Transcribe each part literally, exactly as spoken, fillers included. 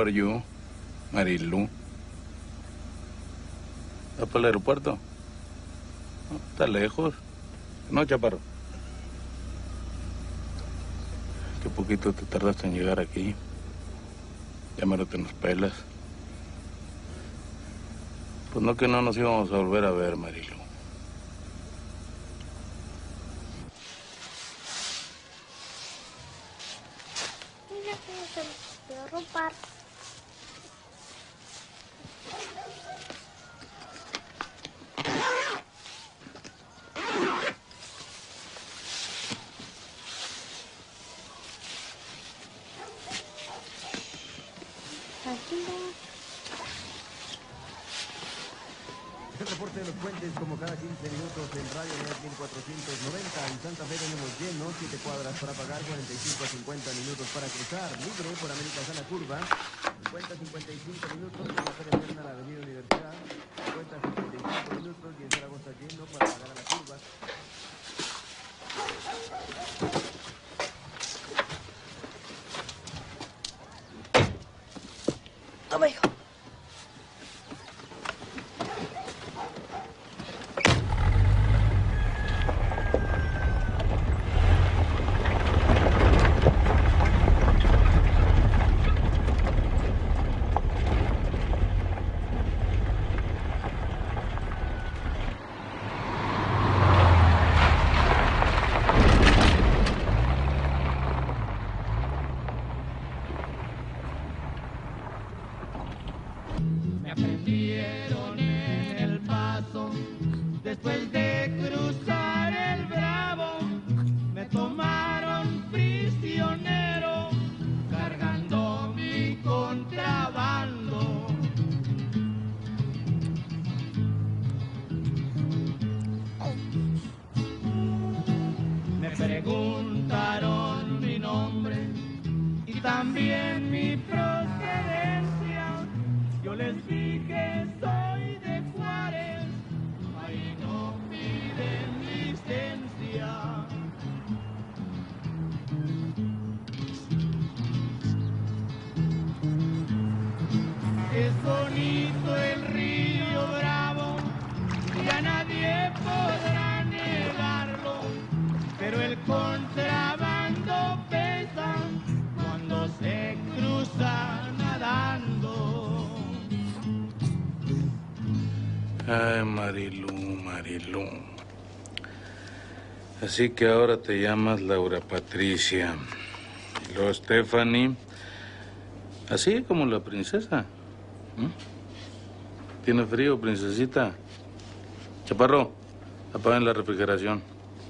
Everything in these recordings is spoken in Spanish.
are you, Marilu? ¿Vas para el aeropuerto? No, está lejos. No, chaparro. Qué poquito te tardaste en llegar aquí. Ya mero te nos pelas. Pues no que no nos íbamos a volver a ver, Marilu. Mira cómo se me olvidó robar. El reporte de los puentes, como cada quince minutos en Radio Net mil cuatrocientos noventa. En Santa Fe tenemos lleno, siete cuadras para pagar, cuarenta y cinco a cincuenta minutos para cruzar. Libre por América Sana Curva, cincuenta a cincuenta y cinco minutos por la Feria Eterna a la Avenida Universidad, cincuenta a cincuenta y cinco minutos y en Zaragoza lleno para pagar a la curva. Toma, hijo. Me aprendieron en el paso, después de cruzar el Bravo, me tomaron prisionero, cargando mi contrabando. Me preguntaron mi nombre y también mi procedencia. Yo les dije soy de Juárez, ahí no piden licencia. Es bonito el río Bravo, ya nadie podrá negarlo, pero el contrabando pesa cuando se cruza nadando. Ay, Marilu, Marilu. Así que ahora te llamas Laura Patricia. Y luego Stephanie. Así como la princesa. ¿Mm? ¿Tiene frío, princesita? Chaparro, apaguen la refrigeración.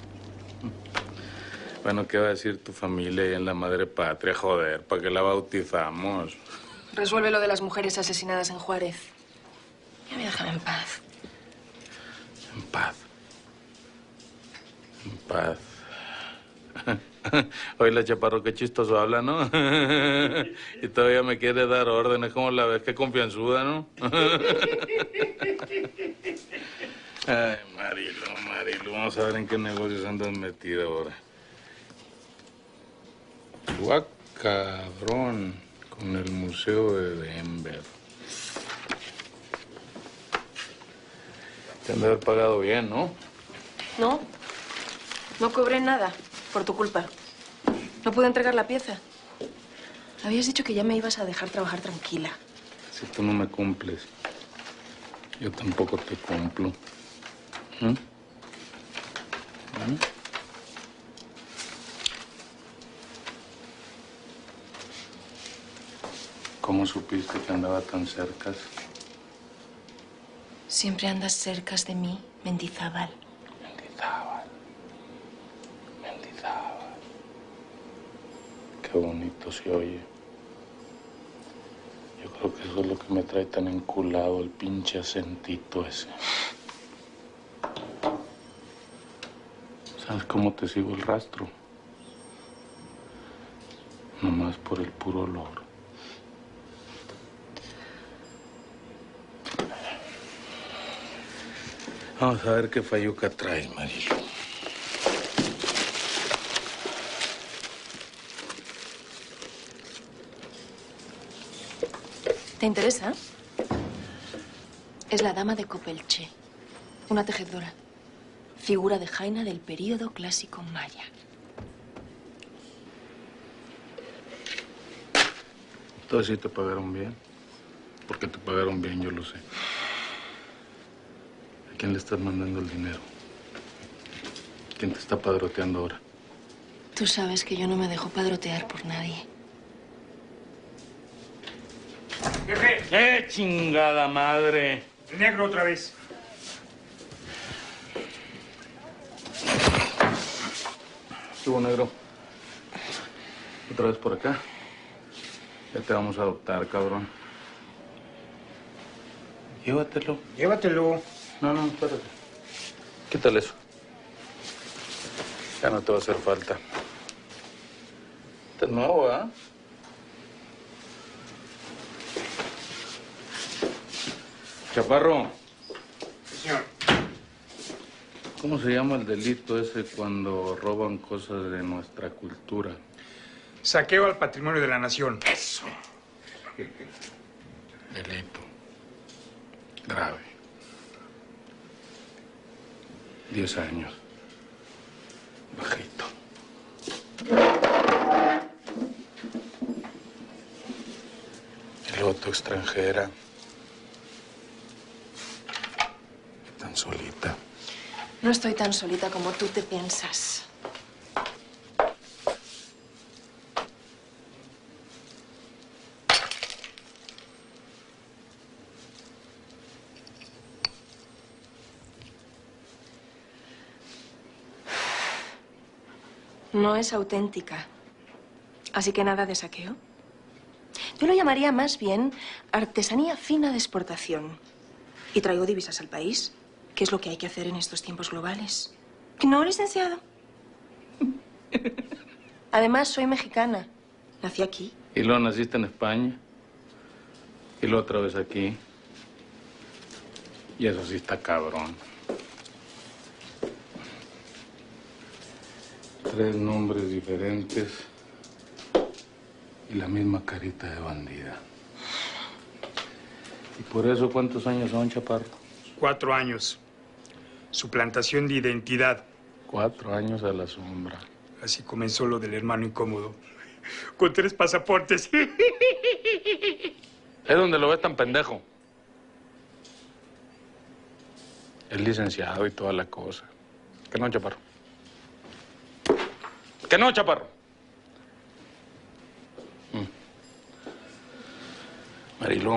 Bueno, ¿qué va a decir tu familia ahí en la madre patria? Joder, ¿para qué la bautizamos? Resuelve lo de las mujeres asesinadas en Juárez. Ya me dejan en paz. En paz. En paz. Oye, la Chaparro, qué chistoso habla, ¿no? Y todavía me quiere dar órdenes. ¿Cómo la ves? Qué confianzuda, ¿no? Ay, Marilu, Marilu. Vamos a ver en qué negocios andas metida ahora. Guau, cabrón. Con el Museo de Denver. Te han de haber pagado bien, ¿no? No. No cobré nada. Por tu culpa. No pude entregar la pieza. Habías dicho que ya me ibas a dejar trabajar tranquila. Si tú no me cumples, yo tampoco te cumplo. ¿Mm? ¿Mm? ¿Cómo supiste que andaba tan cerca? Siempre andas cerca de mí, Mendizábal. Mendizábal. Mendizábal. Qué bonito se oye. Yo creo que eso es lo que me trae tan enculado, el pinche acentito ese. ¿Sabes cómo te sigo el rastro? Nomás por el puro olor. Vamos a ver qué falluca traes, Marilu. ¿Te interesa? Es la dama de Copelché, una tejedora, figura de Jaina del período clásico maya. Entonces sí te pagaron bien. Porque te pagaron bien, yo lo sé. ¿A quién le estás mandando el dinero? ¿Quién te está padroteando ahora? Tú sabes que yo no me dejo padrotear por nadie. ¡Jefe! ¡Eh, chingada madre! El negro otra vez. ¿Qué hubo, negro? ¿Otra vez por acá? Ya te vamos a adoptar, cabrón. Llévatelo. Llévatelo. No, no, espérate. Quítale eso. Ya no te va a hacer falta. Este es nuevo, ¿ah? ¿eh? Chaparro. Sí, señor. ¿Cómo se llama el delito ese cuando roban cosas de nuestra cultura? Saqueo al patrimonio de la nación. Eso. Delito. Grave. Diez años. Bajito. Y luego tu extranjera. Tan solita. No estoy tan solita como tú te piensas. No es auténtica. Así que nada de saqueo. Yo lo llamaría más bien artesanía fina de exportación. Y traigo divisas al país, que es lo que hay que hacer en estos tiempos globales. ¿Que no, licenciado? Además, soy mexicana. Nací aquí. Y luego naciste en España. Y luego otra vez aquí. Y eso sí está cabrón. Tres nombres diferentes y la misma carita de bandida. ¿Y por eso cuántos años son, Chaparro? Cuatro años. Suplantación de identidad. Cuatro años a la sombra. Así comenzó lo del hermano incómodo. Con tres pasaportes. ¿Es donde lo ves tan pendejo? Es licenciado y toda la cosa. ¿Qué no, Chaparro? ¿Qué no, Chaparro? Mm. Marilú,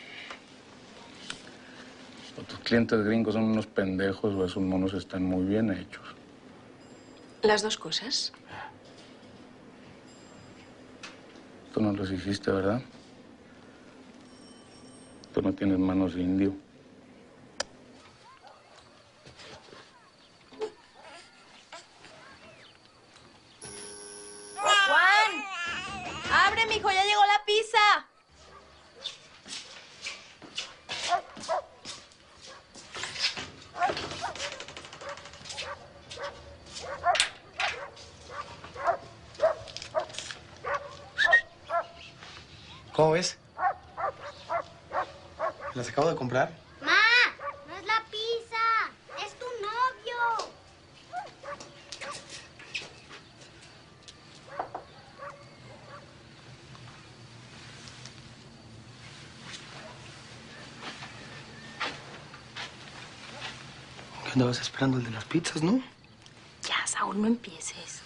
o tus clientes gringos son unos pendejos o esos monos están muy bien hechos. Las dos cosas. Tú no los hiciste, ¿verdad? Tú no tienes manos de indio. ¡Abre, mijo! ¡Ya llegó la pizza! ¿Cómo ves? ¿Las acabo de comprar? Ma, no es la pizza, es tu novio. ¿Qué andabas esperando, el de las pizzas, no? Ya, Saúl, no empieces.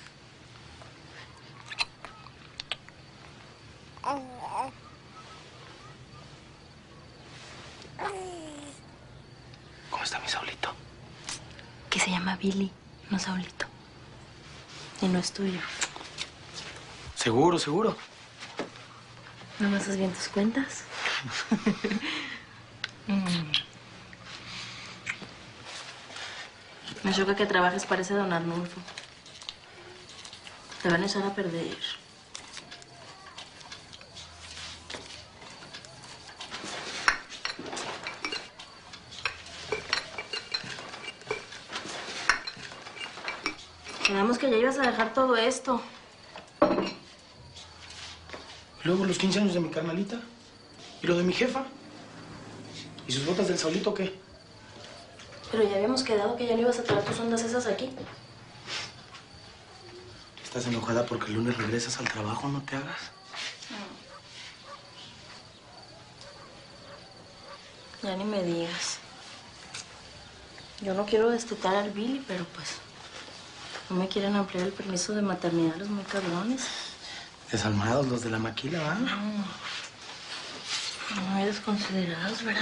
¿Cómo está mi Saulito? Que se llama Billy, no Saulito. Y no es tuyo. Seguro, seguro. ¿No me haces bien tus cuentas? Mm. Me choca que trabajes para ese don Arnulfo. Te van a echar a perder. Quedamos que ya ibas a dejar todo esto. Luego los quince años de mi carnalita. ¿Y lo de mi jefa? ¿Y sus botas del Saulito qué? Pero ya habíamos quedado que ya no ibas a traer tus ondas esas aquí. ¿Estás enojada porque el lunes regresas al trabajo? No te hagas. Ya ni me digas. Yo no quiero destetar al Billy, pero pues no me quieren ampliar el permiso de maternidad los muy cabrones. Desalmados los de la maquila, ¿va? No, muy desconsiderados, ¿verdad?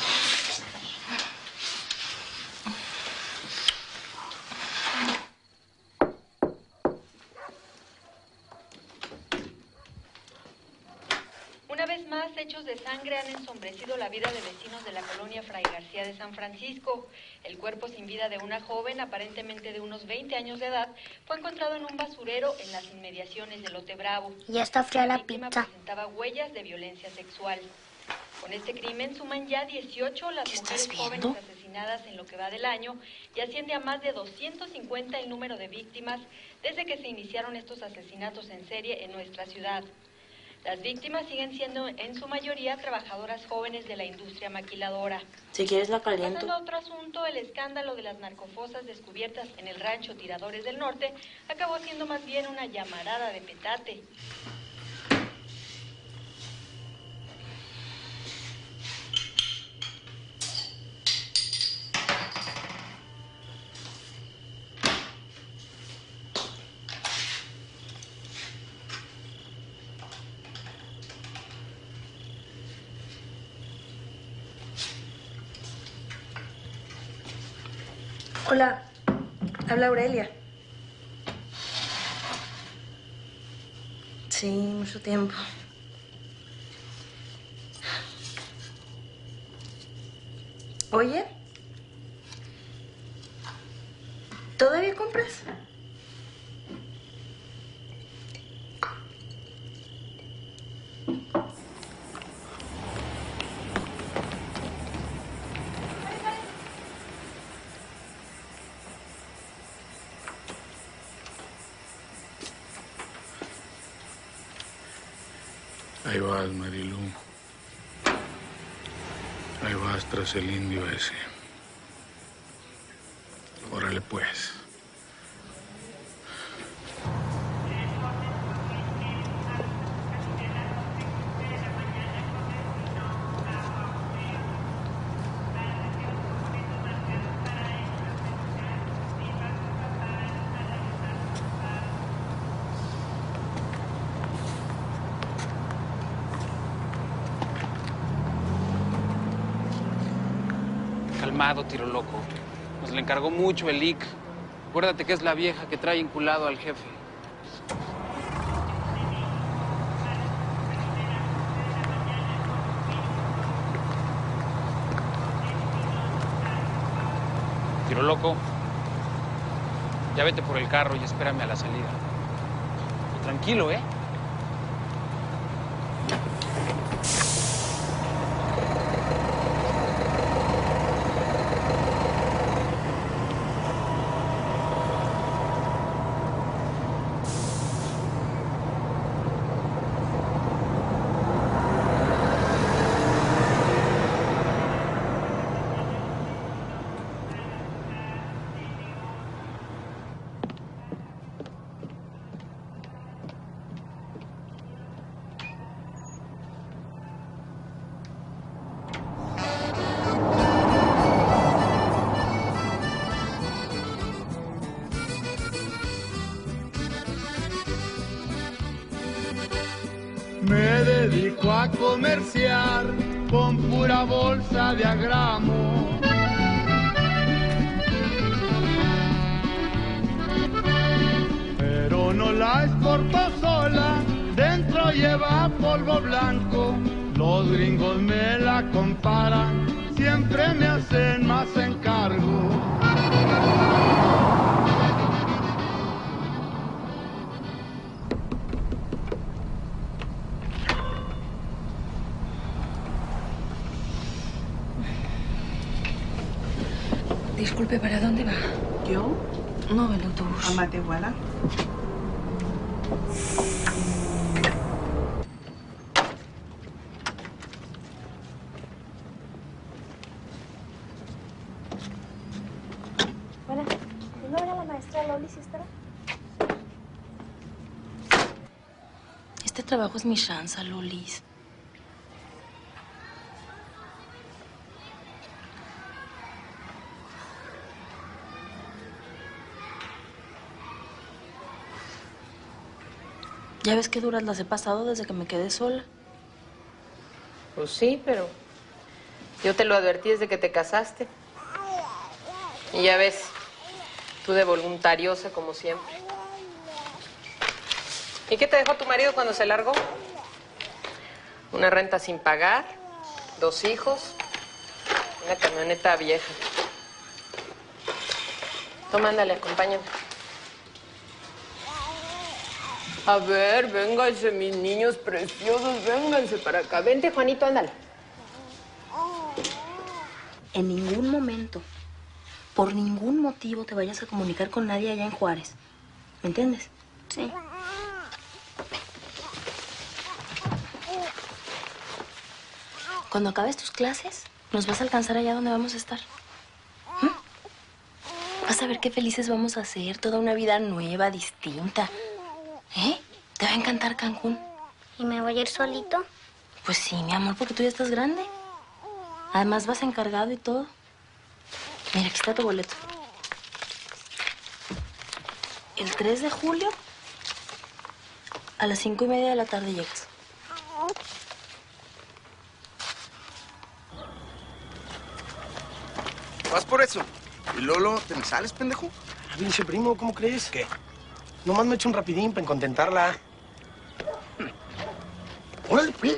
Una vez más, hechos de sangre han ensombrecido la vida de vecinos de la colonia Fray García de San Francisco. El cuerpo sin vida de una joven, aparentemente de unos veinte años de edad, fue encontrado en un basurero en las inmediaciones de Lote Bravo. Ya está fría la víctima pizza. presentaba huellas de violencia sexual. Con este crimen suman ya dieciocho las mujeres jóvenes asesinadas en lo que va del año y asciende a más de doscientos cincuenta el número de víctimas desde que se iniciaron estos asesinatos en serie en nuestra ciudad. Las víctimas siguen siendo en su mayoría trabajadoras jóvenes de la industria maquiladora. Si quieres la caliento. Pasando a otro asunto, el escándalo de las narcofosas descubiertas en el rancho Tiradores del Norte acabó siendo más bien una llamarada de petate. Hola, habla Aurelia. Sí, mucho tiempo. Oye, ¿todavía compras? Ahí vas, Marilu. Ahí vas tras el indio ese. Órale, pues. Calmado, tiro loco. Nos le encargó mucho el I C. Acuérdate que es la vieja que trae enculado al jefe. Tiro loco. Ya vete por el carro y espérame a la salida. Y tranquilo, ¿eh? Me dedico a comerciar con pura bolsa de agramo. Pero no la exporto sola, dentro lleva polvo blanco. Los gringos me la comparan, siempre me hacen más encargo. Disculpe, ¿para dónde va? ¿Yo? No, el autobús. ¿A Matehuala? maestra Loli si estará? Este trabajo es mi chance, Lolis. Ya ves qué duras las he pasado desde que me quedé sola. Pues sí, pero yo te lo advertí desde que te casaste. Y ya ves, tú de voluntariosa como siempre. ¿Y qué te dejó tu marido cuando se largó? Una renta sin pagar, dos hijos, una camioneta vieja. Toma, ándale, acompáñame. A ver, vénganse, mis niños preciosos, vénganse para acá. Vente, Juanito, ándale. En ningún momento, por ningún motivo, te vayas a comunicar con nadie allá en Juárez. ¿Me entiendes? Sí. Cuando acabes tus clases, nos vas a alcanzar allá donde vamos a estar. ¿Mm? Vas a ver qué felices vamos a ser, toda una vida nueva, distinta. ¿Eh? ¿Te va a encantar Cancún? ¿Y me voy a ir solito? Pues sí, mi amor, porque tú ya estás grande. Además vas encargado y todo. Mira, aquí está tu boleto. El tres de julio, a las cinco y media de la tarde llegas. ¿Vas por eso? ¿Y Lolo, te me sales, pendejo? Pinche primo, ¿cómo crees? ¿Qué? Nomás me echo un rapidín para contentarla. ¡Órale, pues!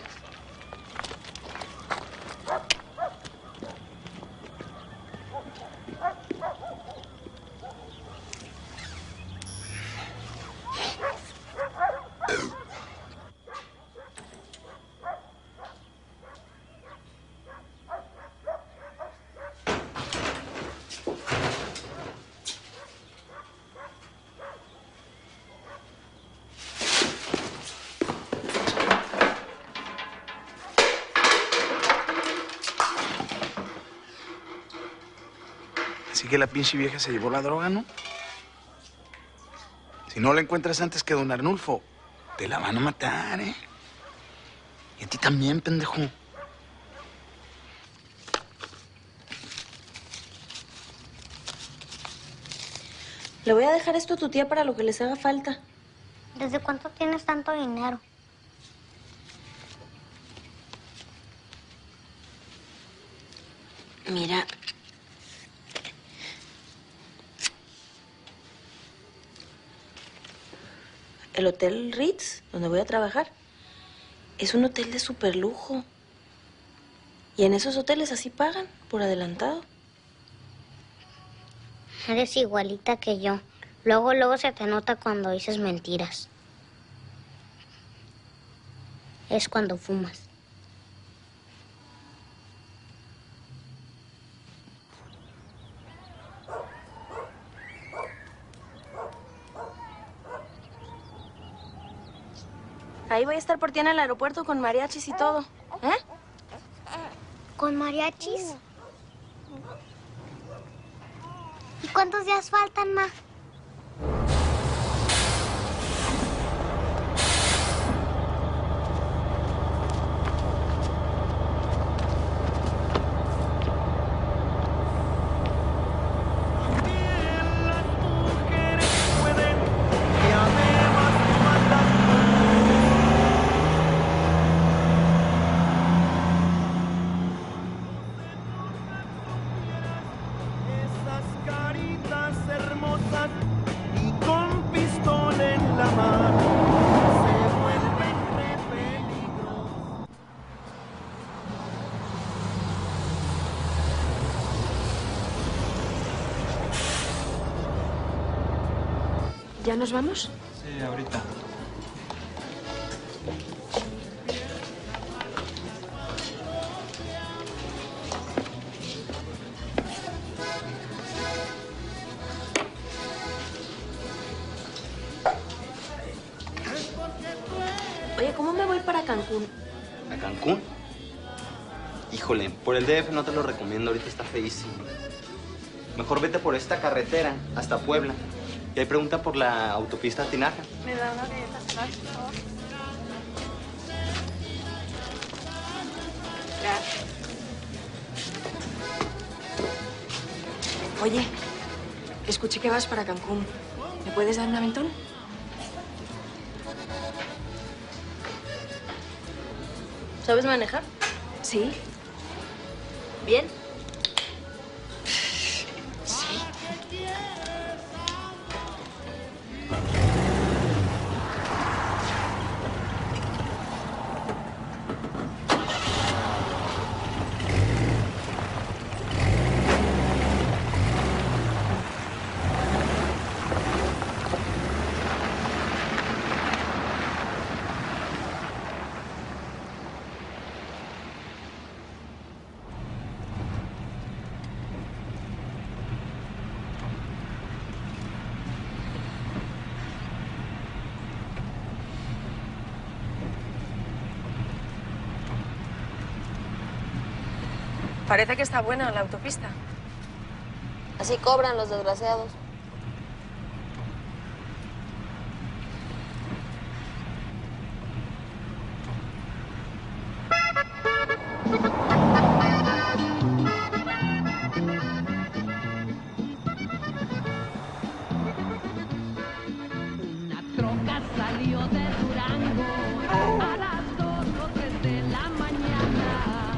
Así que la pinche vieja se llevó la droga, ¿no? Si no la encuentras antes que don Arnulfo, te la van a matar, ¿eh? Y a ti también, pendejo. Le voy a dejar esto a tu tía para lo que les haga falta. ¿Desde cuánto tienes tanto dinero? Mira. El Hotel Ritz, donde voy a trabajar, es un hotel de super lujo. Y en esos hoteles así pagan, por adelantado. Eres igualita que yo. Luego, luego se te nota cuando dices mentiras. Es cuando fumas. Ahí voy a estar por ti en el aeropuerto con mariachis y todo. ¿Eh? ¿Con mariachis? ¿Y cuántos días faltan, ma? ¿Ya nos vamos? Sí, ahorita. Oye, ¿cómo me voy para Cancún? ¿A Cancún? Híjole, por el D F no te lo recomiendo, ahorita está feísimo. Mejor vete por esta carretera hasta Puebla. Y ahí pregunta por la autopista Tinaja. ¿Me da una galleta, por favor? Gracias. Oye, escuché que vas para Cancún. ¿Me puedes dar un aventón? ¿Sabes manejar? Sí. ¿Bien? Sí. Parece que está buena la autopista. Así cobran los desgraciados. Una troca salió de Durango a las dos o tres de la mañana.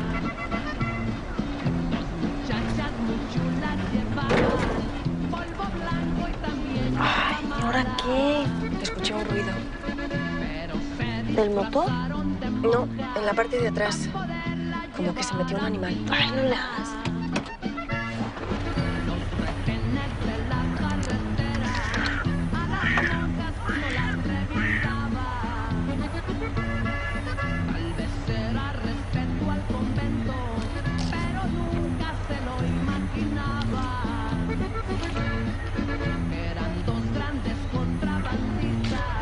Muchachas muy chulas llevaban polvo blanco y también Ay, ¿y ahora qué? Escuché un ruido. ¿Del motor? No, en la parte de atrás. Como que se metió un animal. Ay, no le hagas. Tal vez era respeto al convento, pero nunca se lo imaginaba. Eran dos grandes contrabandistas.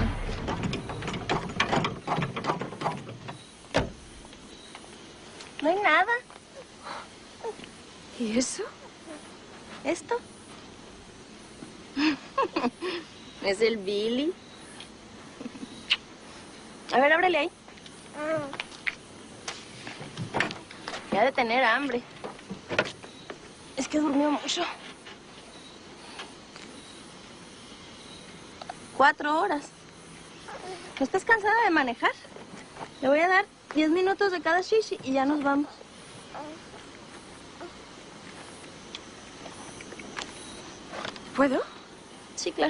No hay nada. ¿Y eso? ¿Esto? Es el Billy. A ver, ábrele ahí. Ya de tener hambre. Es que durmió mucho. Cuatro horas. ¿No estás cansada de manejar? Le voy a dar diez minutos de cada shishi y ya nos vamos. ¿Puedo? Sí, claro.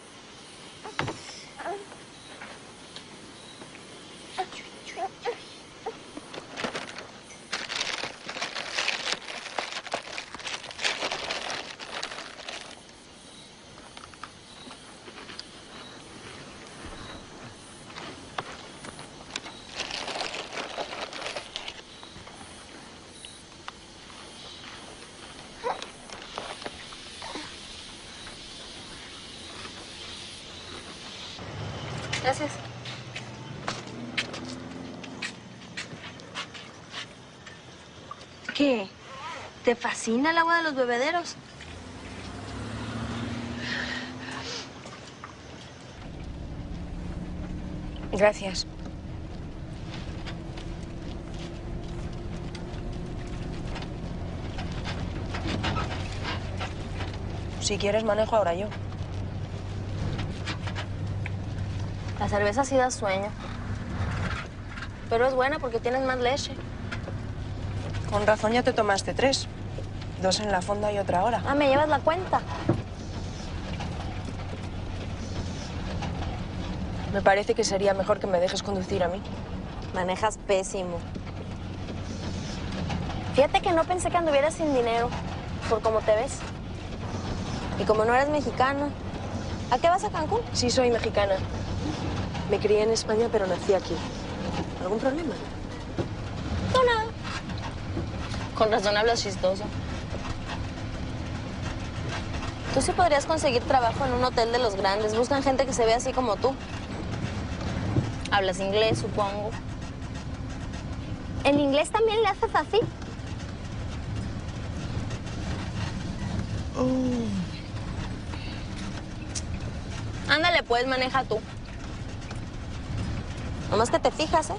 Gracias. ¿Qué? ¿Te fascina el agua de los bebederos? Gracias. Si quieres, manejo ahora yo. La cerveza sí da sueño. Pero es buena porque tienes más leche. Con razón ya te tomaste tres. Dos en la fonda y otra ahora. Ah, ¿me llevas la cuenta? Me parece que sería mejor que me dejes conducir a mí. Manejas pésimo. Fíjate que no pensé que anduvieras sin dinero, por cómo te ves. Y como no eres mexicana, ¿a qué vas a Cancún? Sí, soy mexicana. Me crié en España, pero nací aquí. ¿Algún problema? No, nada. Con razón hablas chistoso. Tú sí podrías conseguir trabajo en un hotel de los grandes. Buscan gente que se ve así como tú. Hablas inglés, supongo. ¿En inglés también le haces así? Oh. Ándale, pues, maneja tú. Nomás que te fijas, ¿eh?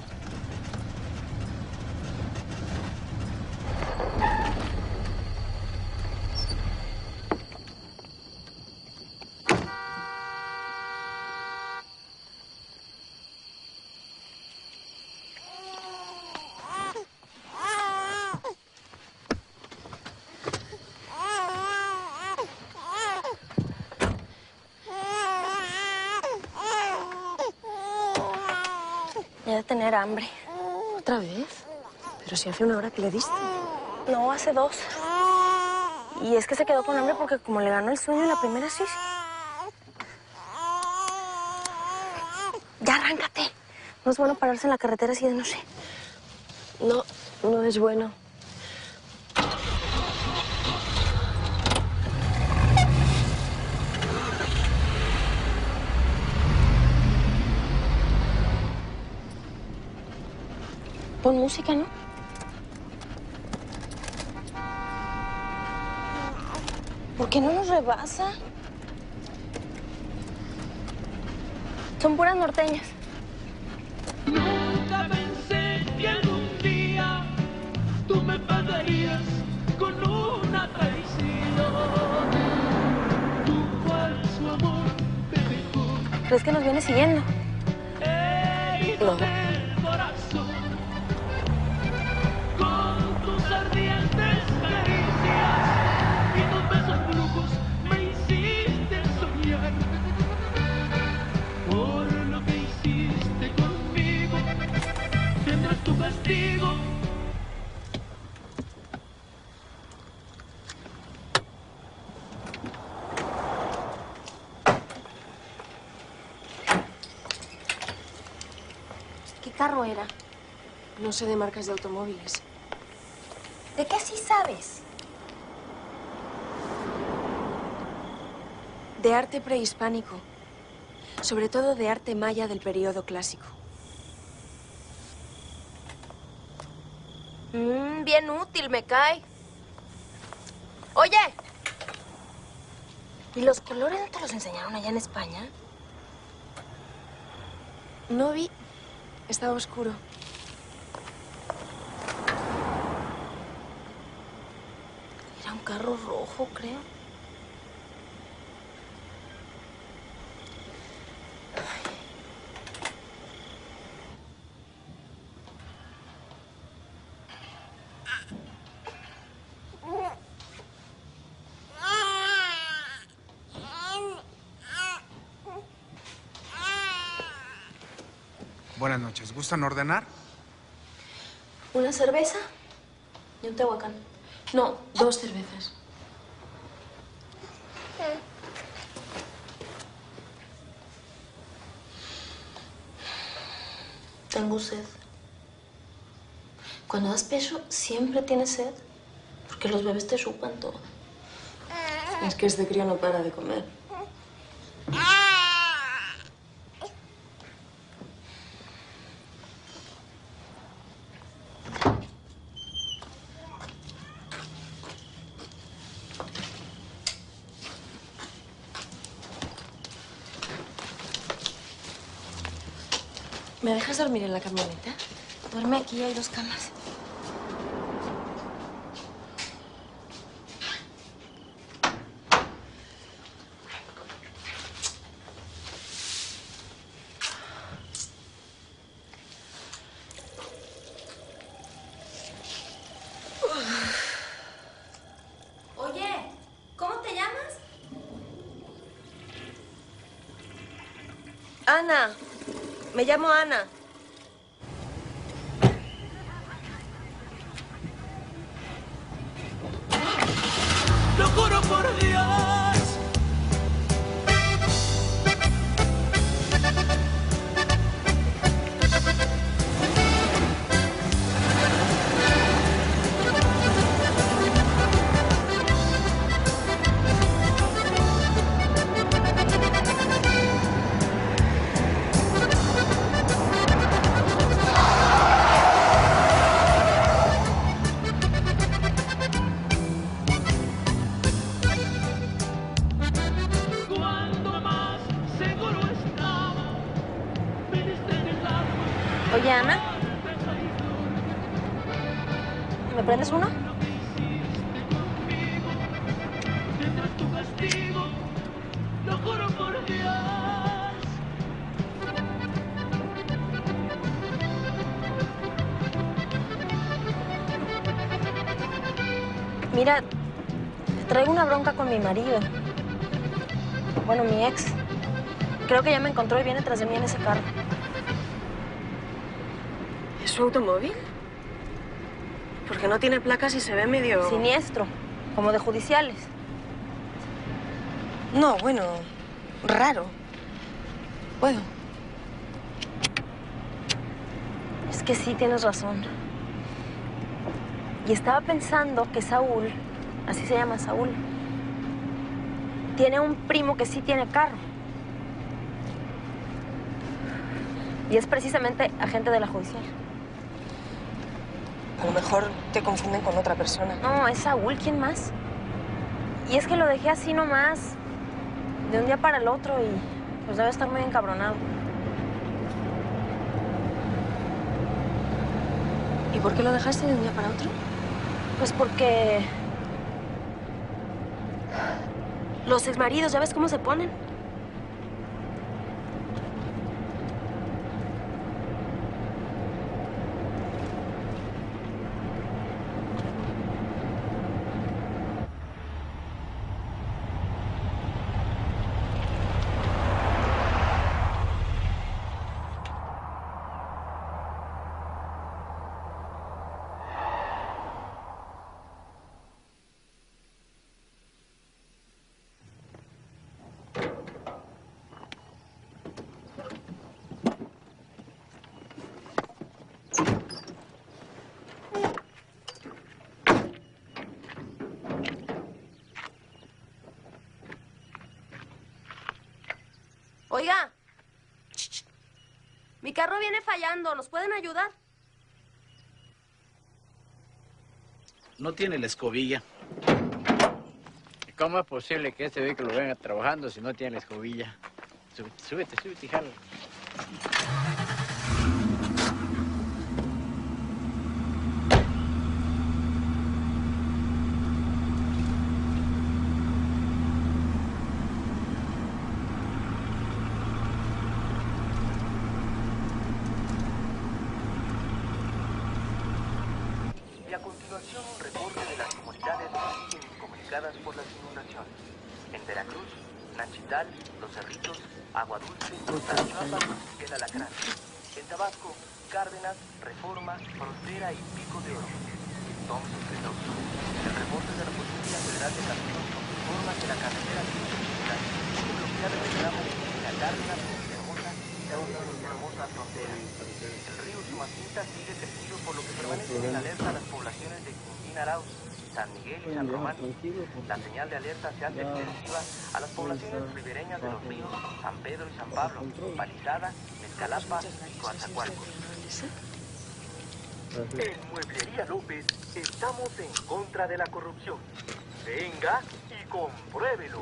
Ya de tener hambre. ¿Otra vez? Pero si hace una hora que le diste. No, hace dos. Y es que se quedó con hambre porque como le ganó el sueño en la primera sí. Ya arráncate. No es bueno pararse en la carretera así de noche. No, no es bueno. Pon música, ¿no? ¿Por qué no nos rebasa? Son puras norteñas. Nunca pensé que algún día tú me pagarías con una traición. Tu falso amor te dejó. ¿Crees que nos viene siguiendo? Herido del corazón. Con tus ardientes caricias y tus besos brujos me hiciste soñar. Por lo que hiciste conmigo, tendrás tu castigo. ¿Qué carro era? No sé de marcas de automóviles. ¿De qué sí sabes? De arte prehispánico. Sobre todo de arte maya del periodo clásico. Mmm, bien útil, me cae. Oye. ¿Y los colores no te los enseñaron allá en España? No vi. Estaba oscuro. Era un carro rojo, creo. Buenas noches. ¿Gustan ordenar? ¿Una cerveza? Y un tehuacán. No, dos cervezas. Tengo sed. Cuando das pecho, siempre tienes sed. Porque los bebés te chupan todo. Es que este crío no para de comer. ¿Me dejas dormir en la camioneta? Duerme aquí, hay dos camas. Oye, ¿cómo te llamas? Ana. Me llamo Ana. Lo juro por Dios. Oye, Ana, ¿me prendes uno? Lo juro por Dios. Mira, traigo una bronca con mi marido. Bueno, mi ex. Creo que ya me encontró y viene tras de mí en ese carro. ¿Es su automóvil? Porque no tiene placas y se ve medio... Siniestro, como de judiciales. No, bueno, raro. ¿Puedo? Es que sí, tienes razón. Y estaba pensando que Saúl, así se llama Saúl, tiene un primo que sí tiene carro. Y es precisamente agente de la judicial. A lo mejor te confunden con otra persona. No, es Saúl, ¿quién más? Y es que lo dejé así nomás, de un día para el otro, y pues debe estar muy encabronado. ¿Y por qué lo dejaste de un día para otro? Pues porque... los exmaridos, ¿ya ves cómo se ponen? Oiga, mi carro viene fallando, ¿nos pueden ayudar? No tiene la escobilla. ¿Cómo es posible que este vehículo venga trabajando si no tiene la escobilla? Súbete, súbete, súbete y jala. Y a continuación un reporte de las comunidades más incomunicadas por las inundaciones. En Veracruz, Nachital, Los Cerritos, Agua Dulce, Tachuapa, El Alacrán. En Tabasco, Cárdenas, Reforma, Frontera y Pico de Oro. Entonces, precaución. El reporte de la Policía Federal de Caminos nos informa que la carretera ciento ochenta sigue bloqueada en el tramo de la Cárdenas, Hermosa, Hermosa Frontera. El río Sumacinta sigue crecido, por lo que permanecen en alerta las poblaciones de Quintín Arauz, San Miguel y San Román. La señal de alerta se hace extensiva a las poblaciones ribereñas de los ríos San Pedro y San Pablo, Palizada, Mezcalapa y Coatzacoalcos. En Mueblería López estamos en contra de la corrupción. Venga y compruébelo.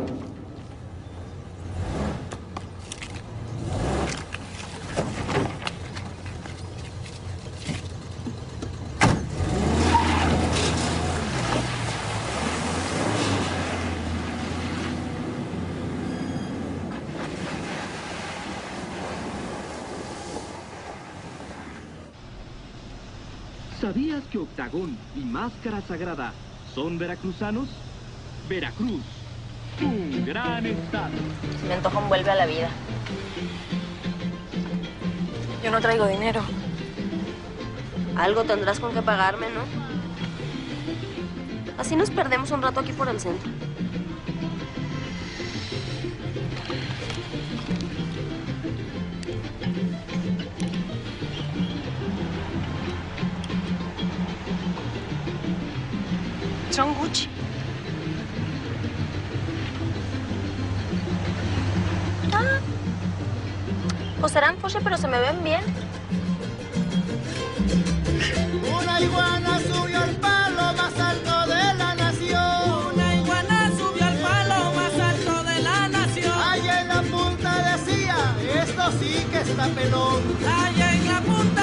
¿Sabías que Octagón y Máscara Sagrada son veracruzanos? Veracruz, un gran estado. Me antoja un vuelve a la vida. Yo no traigo dinero. Algo tendrás con que pagarme, ¿no? Así nos perdemos un rato aquí por el centro. Son Gucci. Ah, pues serán Porsche, pero se me ven bien. Una iguana subió al palo más alto de la nación. Una iguana subió al palo más alto de la nación. Allá en la punta decía, esto sí que está pelón. Allá en la punta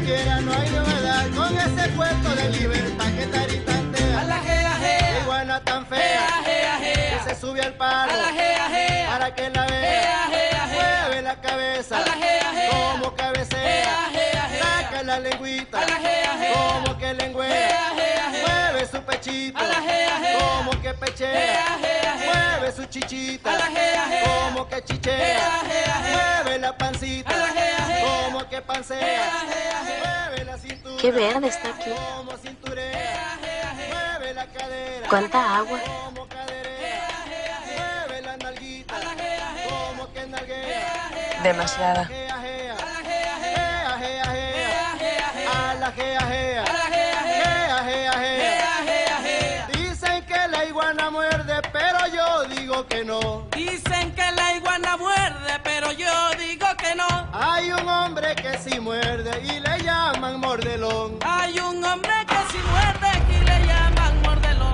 quiera, no hay novedad con ese puerto de libertad que taritantea. A la gea, gea. La iguana tan fea, gea, gea, gea. Que se sube al palo. A la gea, gea. Para que la vea. Gea, gea, gea. Mueve la cabeza. A la gea, gea. Como cabecea. Gea, gea, gea. Saca la lengüita. A la gea, gea. Como que lengüea. Gea, gea, gea. Mueve su pechito. A la gea, gea. Como que pechea. Gea, gea, gea. Mueve su chichita. A la gea, gea. Como que chichea. Gea, gea, gea. Mueve la pancita. A la gea, gea. Como que pancea. Gea, gea, gea. Mueve la cintura. Qué verde está aquí. Como cinturea. Mueve la cadera. ¿Cuánta agua? Como caderea. Mueve la nalguita. Como que nalguea. Demasiada. Gea, gea. Gea, gea, gea. A la gea, gea. Gea, gea, gea. Dicen que la iguana muerde, pero yo digo que no. Dicen que la iguana muerde, pero yo digo que no. Hay un hombre que sí muerde y le llaman mordelón. Hay un hombre que sí muerde y le llaman mordelón.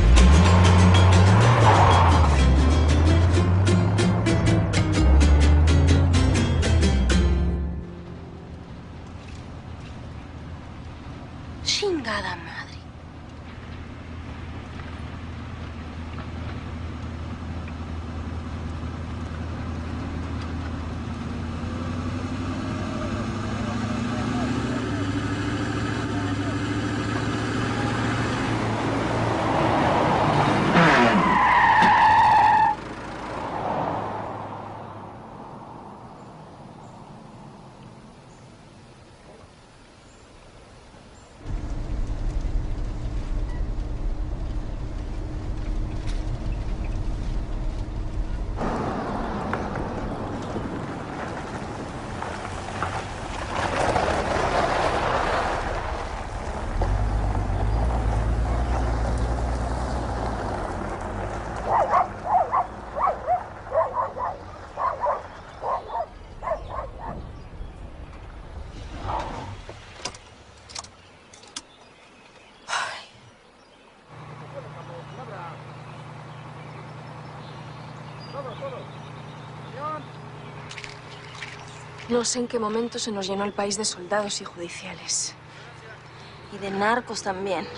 Chingada madre. No sé en qué momento se nos llenó el país de soldados y judiciales. Y de narcos también.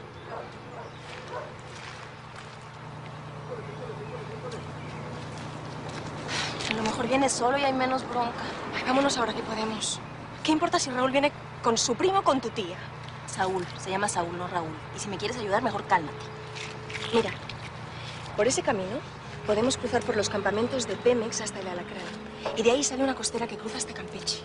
A lo mejor viene solo y hay menos bronca. Ay, vámonos ahora que podemos. ¿Qué importa si Raúl viene con su primo o con tu tía? Saúl. Se llama Saúl, no Raúl. Y si me quieres ayudar, mejor cálmate. Mira, por ese camino podemos cruzar por los campamentos de Pemex hasta el Alacrán. Y de ahí sale una costera que cruza hasta Campeche.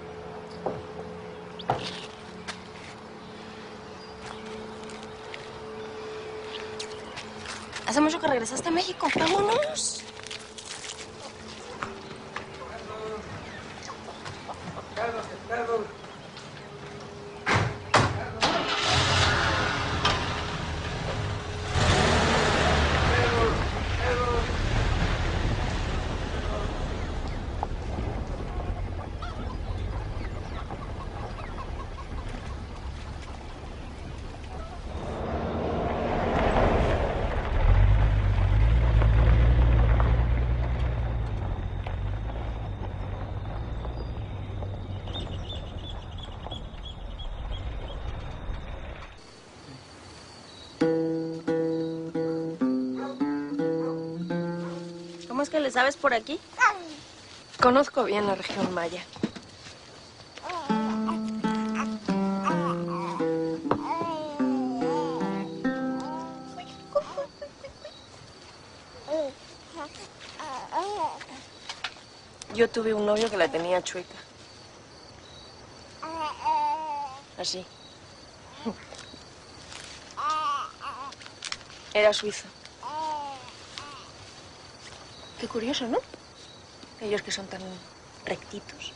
¿Hace mucho que regresaste a México? ¡Vámonos! ¿Cómo es que le sabes por aquí? Conozco bien la región maya. Yo tuve un novio que la tenía chueca. Así. Era suizo. Qué curioso, ¿no? Ellos que son tan rectitos.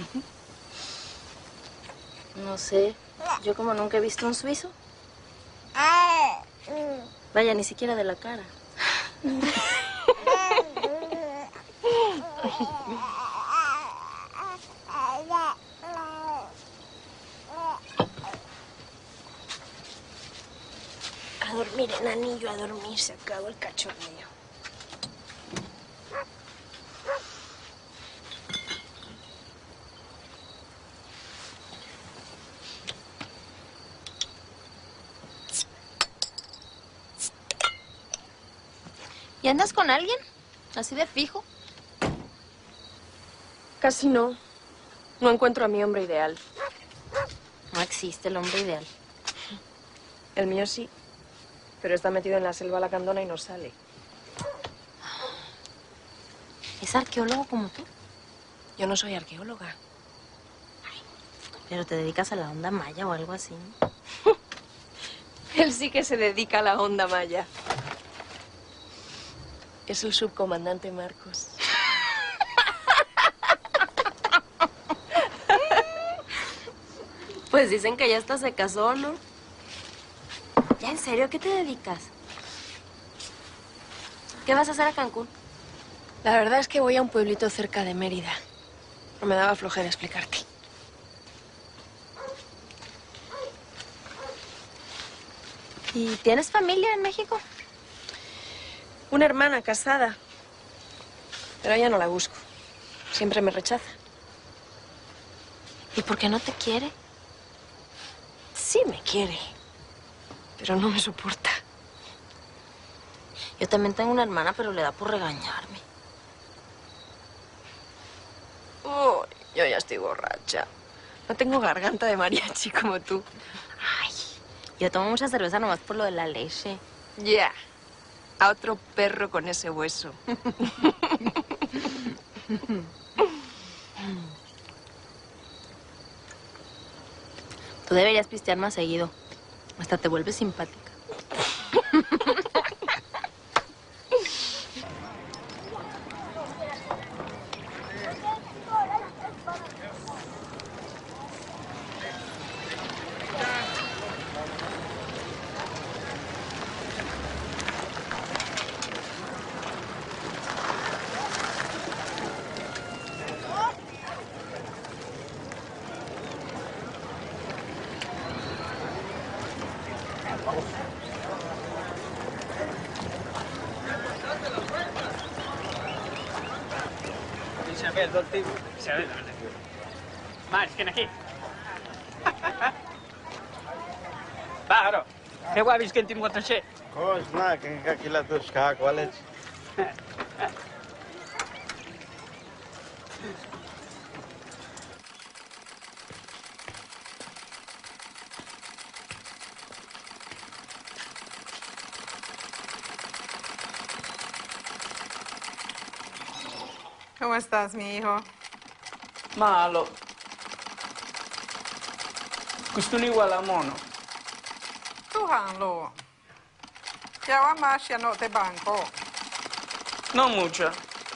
No sé. Yo como nunca he visto un suizo. Vaya, ni siquiera de la cara. A dormir, enanillo, a dormir. Se acabó el cachondeo. ¿Y andas con alguien? ¿Así de fijo? Casi no. No encuentro a mi hombre ideal. No existe el hombre ideal. El mío sí, pero está metido en la selva lacandona y no sale. ¿Es arqueólogo como tú? Yo no soy arqueóloga. Pero te dedicas a la onda maya o algo así, ¿no? Él sí que se dedica a la onda maya. Es el subcomandante Marcos. Pues dicen que ya hasta se casó, ¿no? ¿Ya en serio? ¿Qué te dedicas? ¿Qué vas a hacer a Cancún? La verdad es que voy a un pueblito cerca de Mérida. No me daba flojera explicarte. ¿Y tienes familia en México? Una hermana casada. Pero ya no la busco. Siempre me rechaza. ¿Y por qué no te quiere? Sí me quiere, pero no me soporta. Yo también tengo una hermana, pero le da por regañarme. Oh, yo ya estoy borracha. No tengo garganta de mariachi como tú. Ay, yo tomo mucha cerveza nomás por lo de la leche. Ya. Yeah. A otro perro con ese hueso. Tú deberías pistear más seguido. Hasta te vuelves simpática. Pájaro, ¿qué guabis que te muestras? Koos, na, kijk ik je laten schakelen. ¿Cómo estás, mi hijo? Malo. Gusto ni igual a mono. Tuhanlo. Ya va más ya no te banco. No mucho.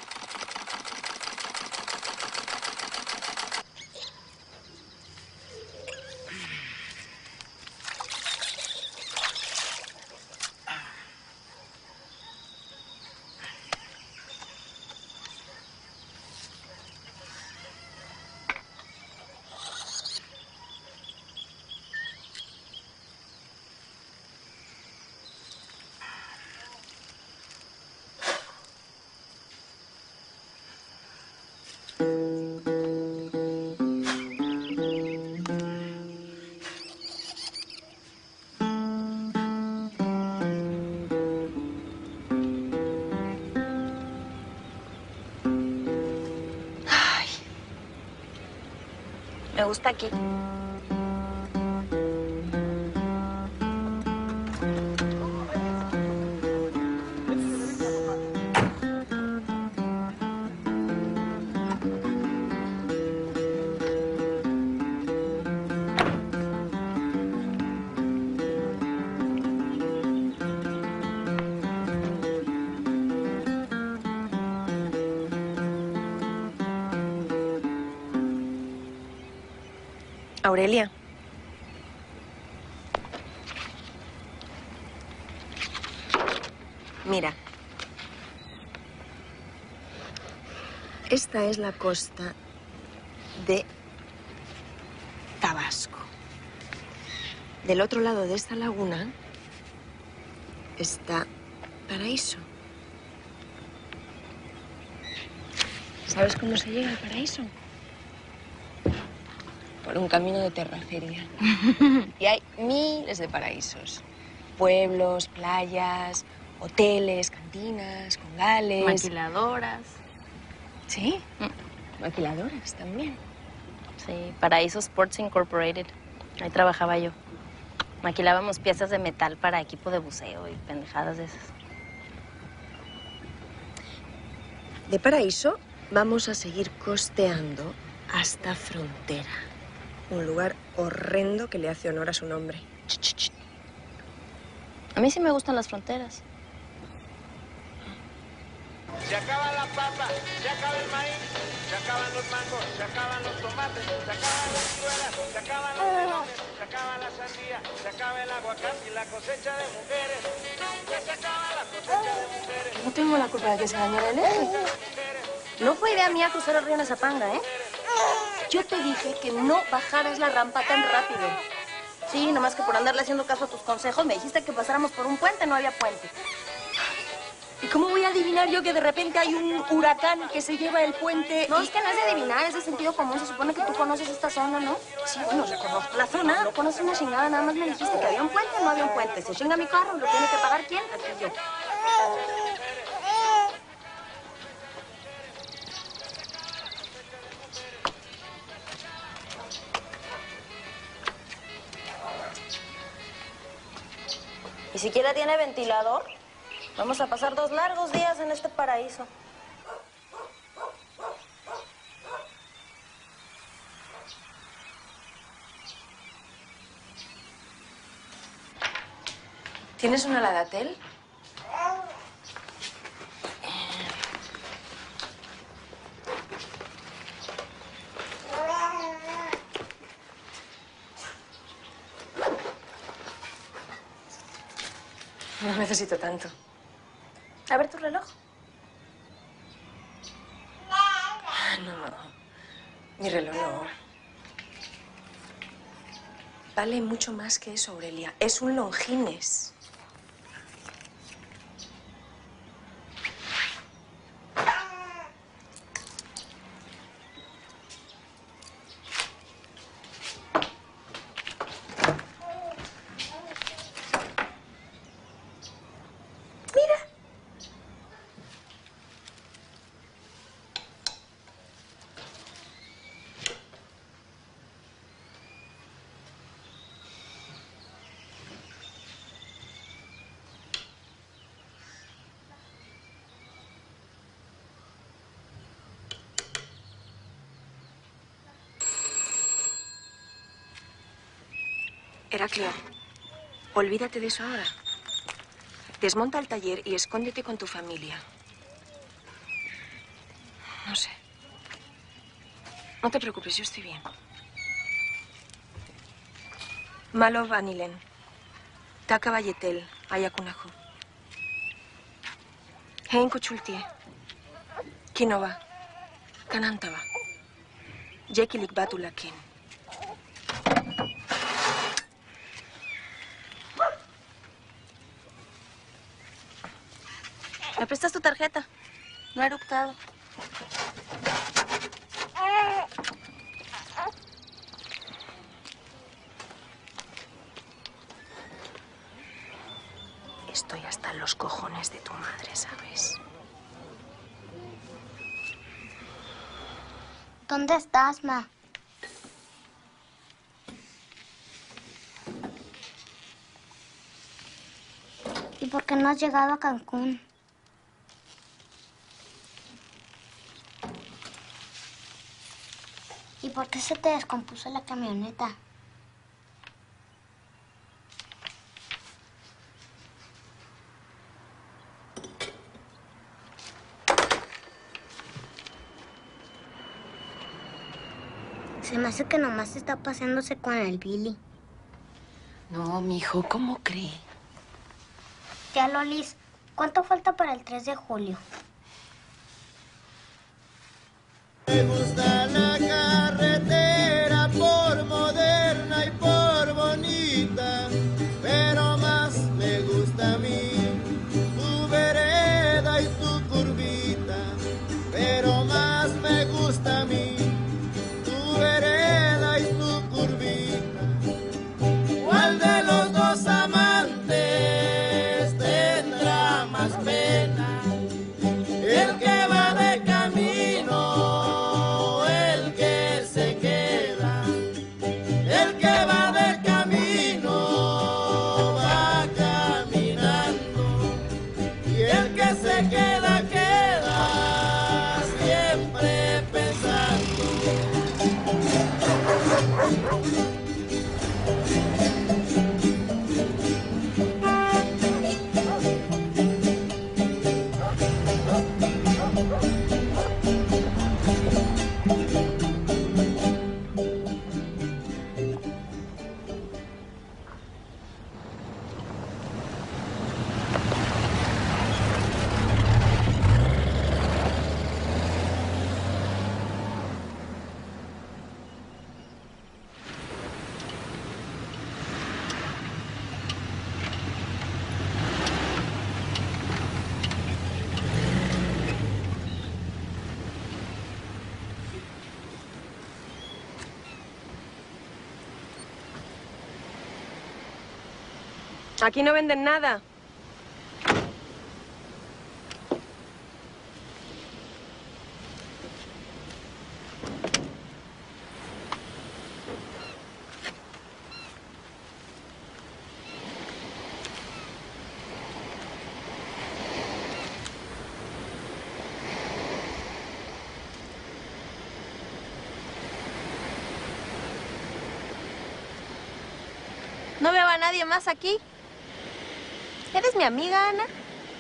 Me gusta aquí. Aurelia. Mira. Esta es la costa de Tabasco. Del otro lado de esta laguna está Paraíso. ¿Sabes cómo se llega al paraíso? Por un camino de terracería. Y hay miles de paraísos. Pueblos, playas, Hoteles, cantinas, congales... Maquiladoras. ¿Sí? Maquiladoras también. Sí, Paraíso Sports Incorporated. Ahí trabajaba yo. Maquilábamos piezas de metal para equipo de buceo y pendejadas de esas. De Paraíso vamos a seguir costeando hasta Frontera. Un lugar horrendo que le hace honor a su nombre. Ch, ch, ch. A mí sí me gustan las fronteras. Se acaba la papa, se acaba el maíz, se acaban los mangos, se acaban los tomates, se acaban las ciruelas, se acaban los melones, se acaba la sandía, se acaba el aguacate y la cosecha de mujeres. Nunca se acaba la cosecha de mujeres. No tengo la culpa de que se dañara el eje. No fue idea mía cruzar el río en Zapanga, ¿eh? Yo te dije que no bajaras la rampa tan rápido. Sí, nomás que por andarle haciendo caso a tus consejos me dijiste que pasáramos por un puente, no había puente. ¿Y cómo voy a adivinar yo que de repente hay un huracán que se lleva el puente? No, y... es que no es de adivinar, es de sentido común. Se supone que tú conoces esta zona, ¿no? Sí, bueno, reconozco la zona. No conoces una chingada, nada más me dijiste que había un puente o no había un puente. Si chinga mi carro, ¿lo tiene que pagar quién? Aquí yo. ¿Y siquiera tiene ventilador? Vamos a pasar dos largos días en este paraíso. ¿Tienes una Ladatel? No necesito tanto. A ver tu reloj. No, no. Mi reloj no. Vale mucho más que eso, Aurelia. Es un Longines. Heraclio, olvídate de eso ahora. Desmonta el taller y escóndete con tu familia. No sé. No te preocupes, yo estoy bien. Malo Vanilen. Taka Bayetel, Ayakunajo. Hein Kuchultie. Kinova. Kanantaba. Jekilik Batulakin. ¿Me prestas tu tarjeta? No he eructado. Estoy hasta los cojones de tu madre, ¿sabes? ¿Dónde estás, ma? ¿Y por qué no has llegado a Cancún? ¿Y por qué se te descompuso la camioneta? Se me hace que nomás está paseándose con el Billy. No, mijo, ¿cómo cree? Ya, Lolis, ¿cuánto falta para el tres de julio? Me gusta la carretera por moderna y por bonita, pero más me gusta a mí tu vereda y tu curvita, pero más me gusta a mí tu vereda y tu curvita. ¿Cuál de los dos amantes tendrá más? Aquí no venden nada. No veo a nadie más aquí. ¿Eres mi amiga, Ana?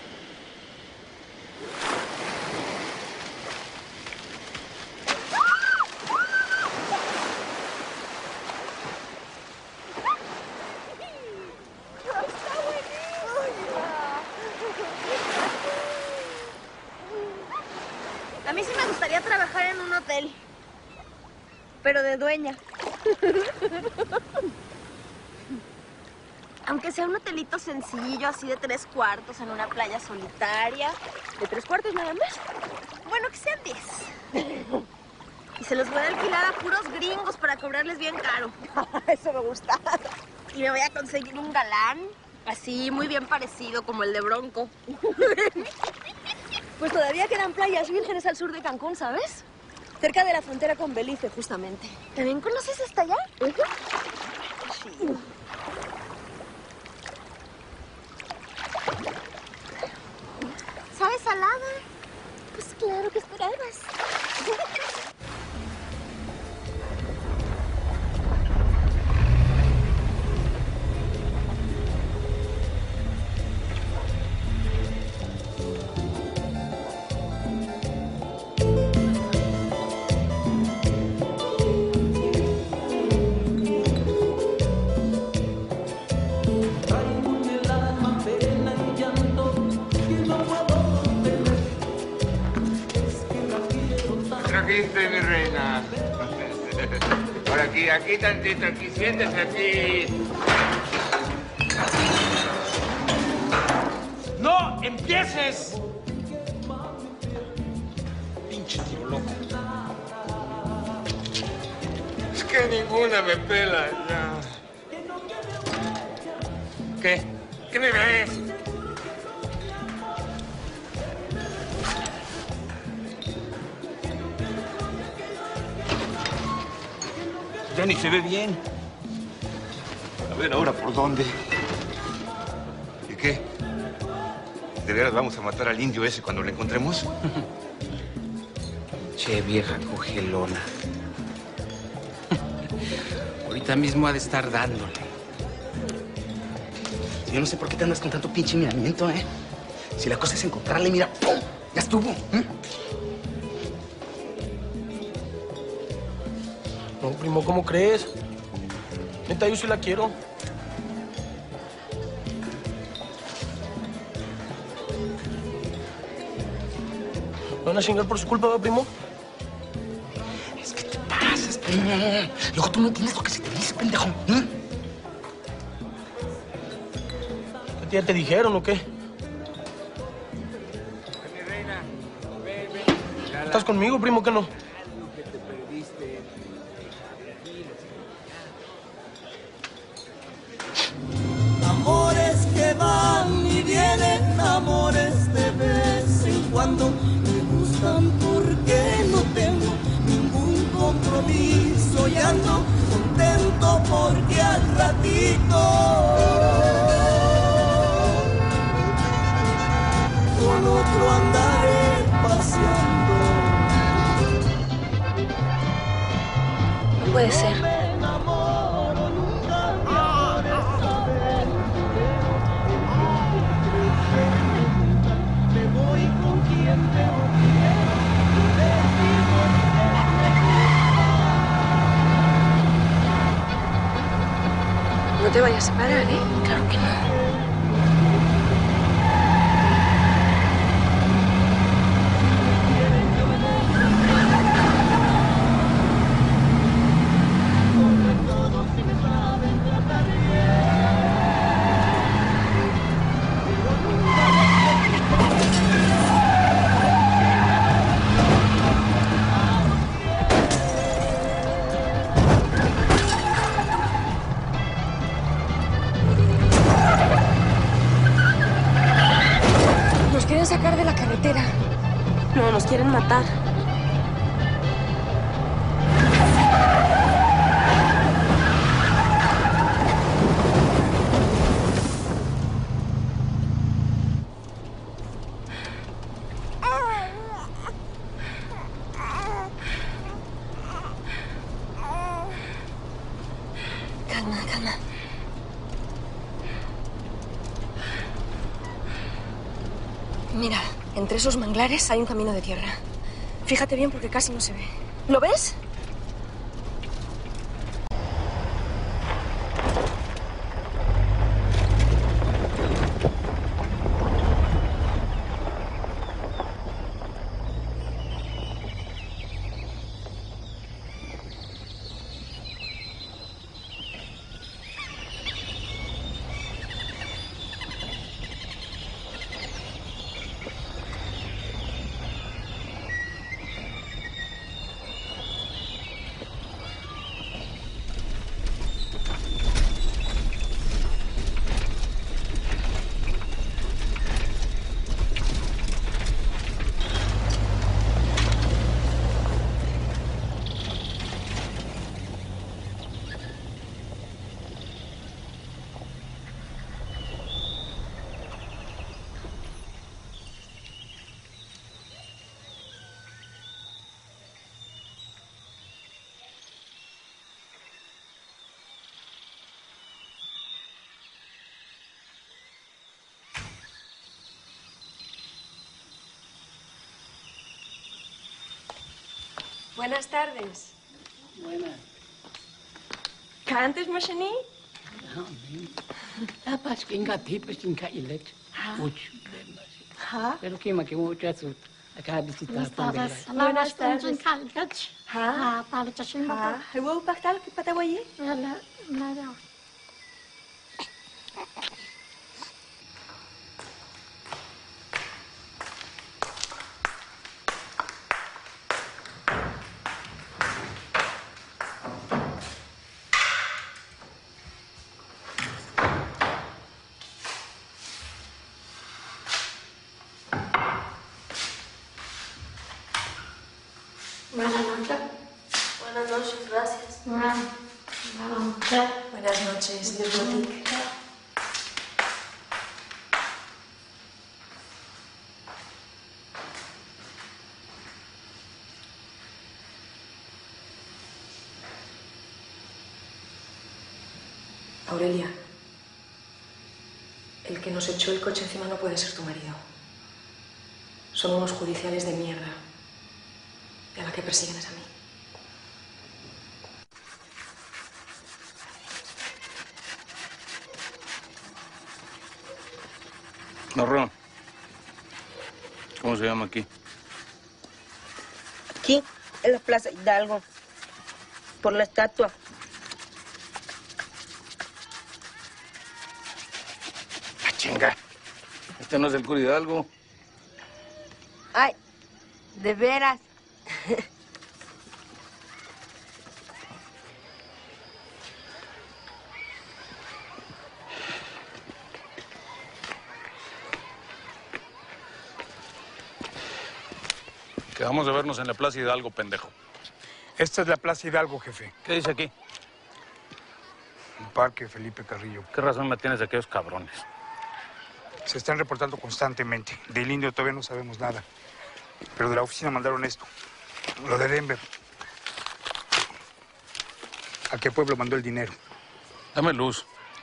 A mí sí me gustaría trabajar en un hotel, pero de dueña. Aunque sea un hotelito sencillo, así de tres cuartos, en una playa solitaria. ¿De tres cuartos nada más? Bueno, que sean diez. Y se los voy a alquilar a puros gringos para cobrarles bien caro. Eso me gusta. Y me voy a conseguir un galán, así, muy bien parecido, como el de Bronco. Pues todavía quedan playas vírgenes al sur de Cancún, ¿sabes? Cerca de la frontera con Belice, justamente. ¿También conoces hasta allá? Uh-huh. Sí. ¿Sabes salada? Pues claro que esperabas. Trajiste, mi reina. Por aquí, aquí tantito, aquí, siéntese aquí. ¡No empieces! Pinche tiro loco. Es que ninguna me pela ya. ¿Qué? ¿Qué me ves? Ya ni se ve bien. A ver, ahora, ¿por dónde? ¿Y qué? ¿De veras vamos a matar al indio ese cuando lo encontremos? Che, vieja cogelona. Ahorita mismo ha de estar dándole. Yo no sé por qué te andas con tanto pinche miramiento, ¿eh? Si la cosa es encontrarle, mira, ¡pum! Ya estuvo. ¿eh? No, primo, ¿cómo crees? Neta, yo sí la quiero. ¿Me van a chingar por su culpa, ¿va, primo? Es que te pasas, primo. Luego tú no entiendes lo que se te dice, pendejo. ¿eh? ¿A ti ya te dijeron o qué? Mi reina, ven, ven. ¿Estás conmigo, primo, qué no? Amores que van y vienen, amores de vez en cuando me gustan porque no tengo ningún compromiso y ando contento porque al ratito con otro andaré paseando. No puede ser. No te vayas a separar, ¿eh? Claro que no. ¡Ah! matar. Calma, calma. Mira, entre esos manglares hay un camino de tierra. Fíjate bien porque casi no se ve. ¿Lo ves? Buenas tardes. Buenas. ¿Cantes, Mosheni? Tapos kinga tipos kinga ilet. Uch. Ha? Pero kima que mucho azul. Acá visitar también. Buenas tardes. Ha? Ha? ¿Hubo pactal que patawaye? Nada, nada. Buenas noches. Buenas noches, gracias. Buenas noches, Dios Botic. Aurelia, el que nos echó el coche encima no puede ser tu marido. Son unos judiciales de mierda. Y a la que persiguen es a mí. Norrón, ¿cómo se llama aquí? Aquí, en la Plaza Hidalgo, por la estatua. ¡Ah, chinga! Este no es el cura Hidalgo. Ay, de veras. Que vamos a vernos en la Plaza Hidalgo, pendejo. Esta es la Plaza Hidalgo, jefe. ¿Qué dice aquí? El Parque Felipe Carrillo. ¿Qué razón me tienes de aquellos cabrones? Se están reportando constantemente. Del indio todavía no sabemos nada. Pero de la oficina mandaron esto. Lo de Denver. ¿A qué pueblo mandó el dinero? Dame luz.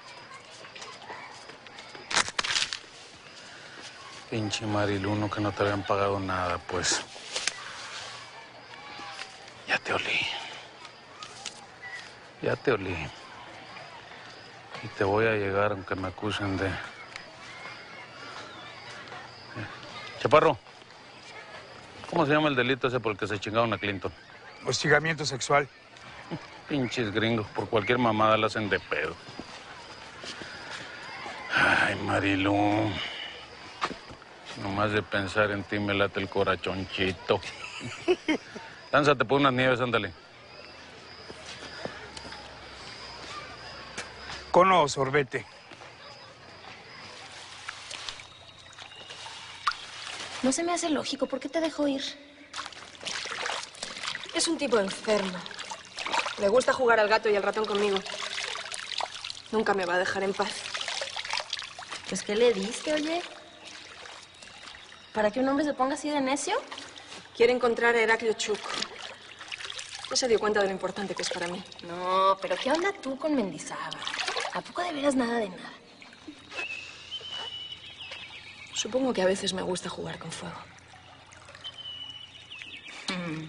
Pinche Mariluno, que no te habían pagado nada, pues. Ya te olí. Ya te olí. Y te voy a llegar aunque me acusen de... Chaparro, ¿cómo se llama el delito ese por el que se chingaron a Clinton? Hostigamiento sexual. Pinches gringos, por cualquier mamada la hacen de pedo. Ay, Marilu. Nomás de pensar en ti me late el corachoncito. Lánzate por unas nieves, ándale. ¿Cono o sorbete? No se me hace lógico. ¿Por qué te dejó ir? Es un tipo enfermo. Le gusta jugar al gato y al ratón conmigo. Nunca me va a dejar en paz. Pues, ¿qué le diste, oye? ¿Para que un hombre se ponga así de necio? Quiere encontrar a Heraclio Chuk. No se dio cuenta de lo importante que es para mí. No, pero ¿qué onda tú con Mendizábal? ¿A poco de veras nada de nada? Supongo que a veces me gusta jugar con fuego. Mm.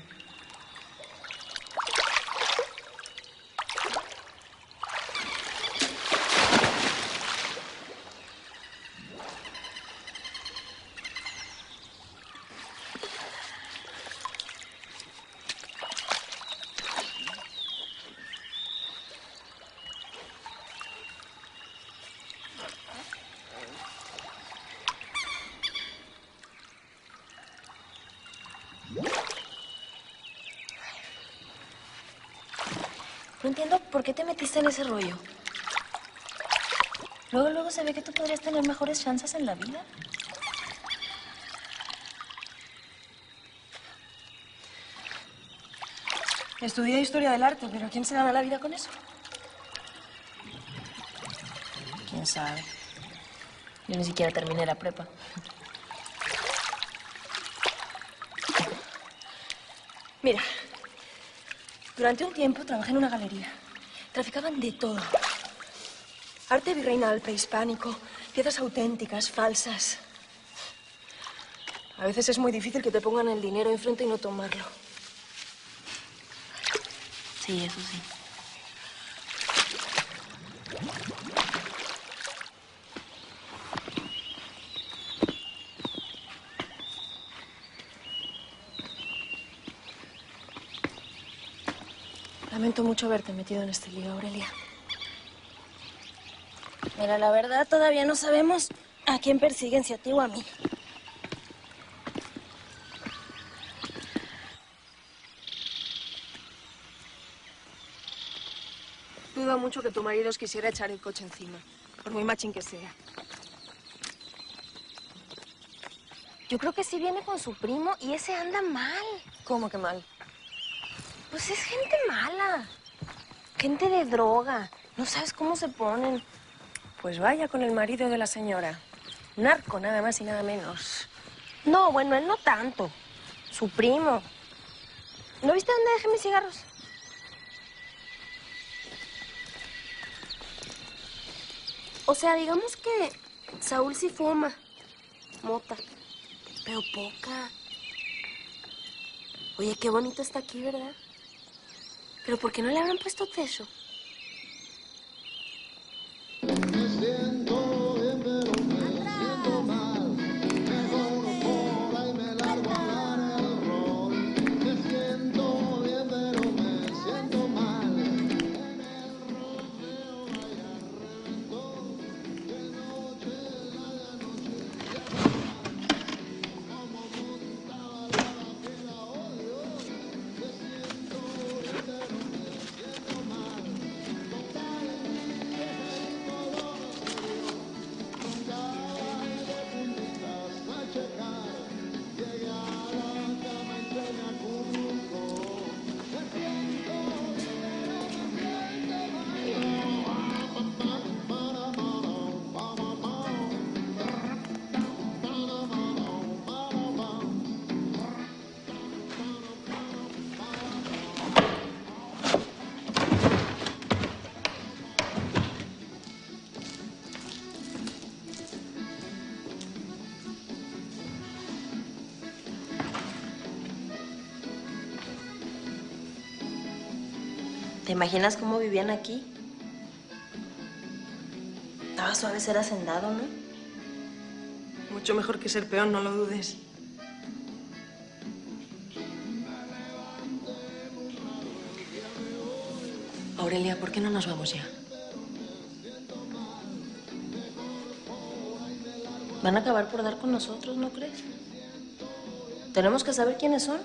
No entiendo por qué te metiste en ese rollo. Luego, luego se ve que tú podrías tener mejores chances en la vida. Estudié Historia del Arte, pero ¿quién se gana la vida con eso? ¿Quién sabe? Yo ni siquiera terminé la prepa. Mira, durante un tiempo trabajé en una galería. Traficaban de todo. Arte virreinal, prehispánico, piezas auténticas, falsas. A veces es muy difícil que te pongan el dinero enfrente y no tomarlo. Sí, eso sí. Lamento mucho haberte metido en este lío, Aurelia. Mira, la verdad, todavía no sabemos a quién persiguen, si a ti o a mí. Dudo mucho que tu marido os quisiera echar el coche encima, por muy machín que sea. Yo creo que sí viene con su primo y ese anda mal. ¿Cómo que mal? Pues es gente mala. Gente de droga. No sabes cómo se ponen. Pues vaya con el marido de la señora. Narco, nada más y nada menos. No, bueno, él no tanto. Su primo. ¿No viste dónde dejé mis cigarros? O sea, digamos que Saúl sí fuma mota, pero poca. Oye, qué bonito está aquí, ¿verdad? ¿Pero por qué no le habrán puesto techo? ¿Te imaginas cómo vivían aquí? Estaba suave ser hacendado, ¿no? Mucho mejor que ser peón, no lo dudes. Aurelia, ¿por qué no nos vamos ya? Van a acabar por dar con nosotros, ¿no crees? Tenemos que saber quiénes son.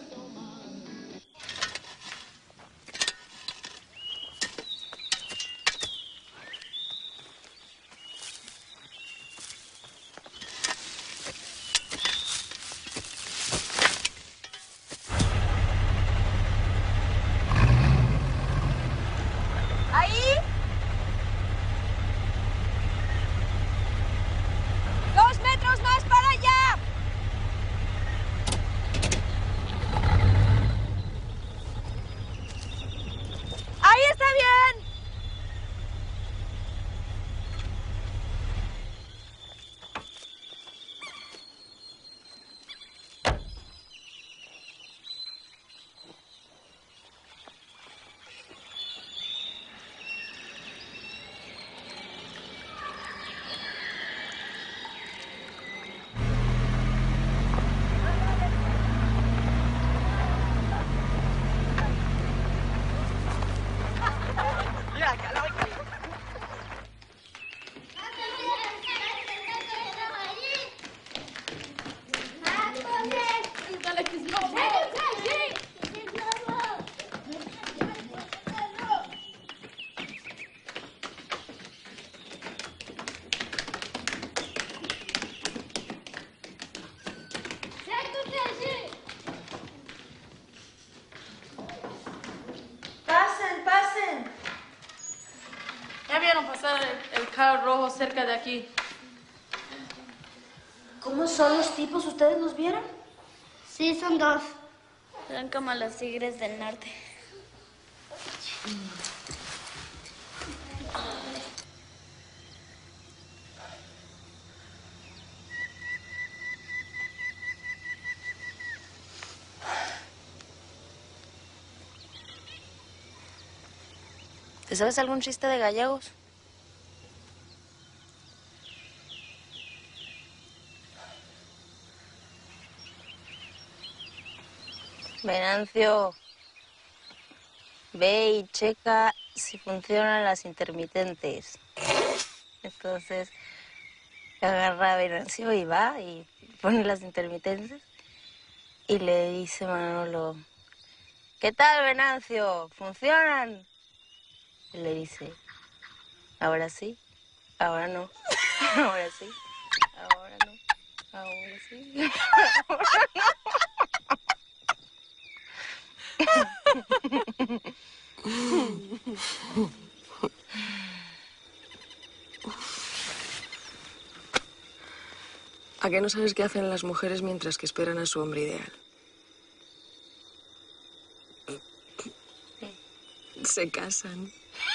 vieron pasar el, el carro rojo cerca de aquí. ¿Cómo son los tipos? ¿Ustedes los vieron? Sí, son dos. Eran como los tigres del norte. ¿Te sabes algún chiste de gallegos? Venancio, ve y checa si funcionan las intermitentes. Entonces, agarra a Venancio y va y pone las intermitentes y le dice Manolo, ¿qué tal, Venancio? ¿Funcionan? Y le dice, ahora sí, ahora no, ahora sí, ahora no, ahora sí, ahora no. ¿A qué no sabes qué hacen las mujeres mientras que esperan a su hombre ideal? Se casan.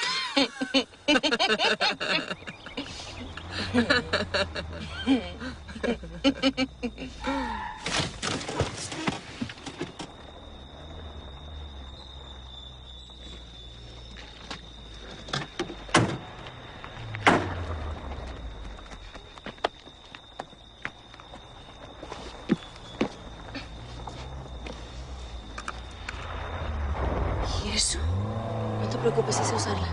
¿Y eso? No te preocupes, sé usarla.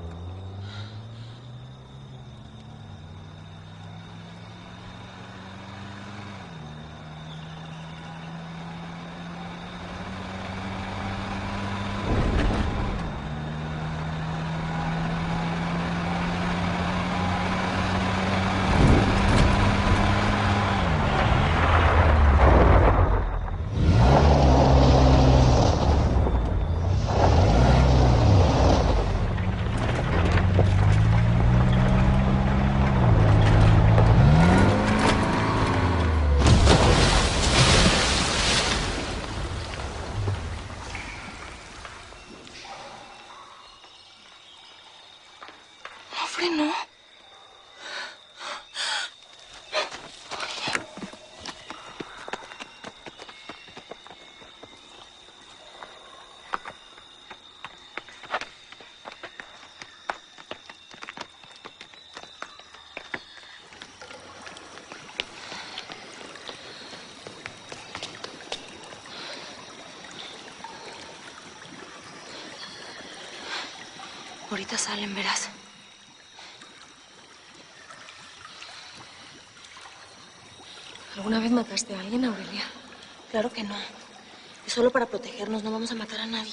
Frenó. Ahorita salen, verás. ¿Alguna vez mataste a alguien, Aurelia? Claro que no. Es solo para protegernos, no vamos a matar a nadie.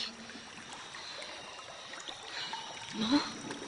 ¿No?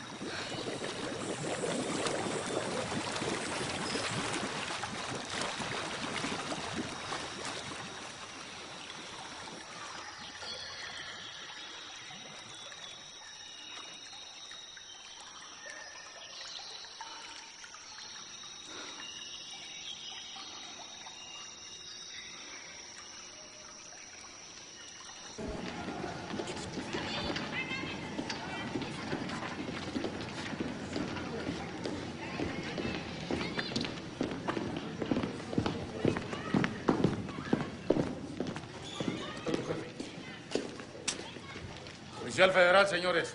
Oficial federal, señores.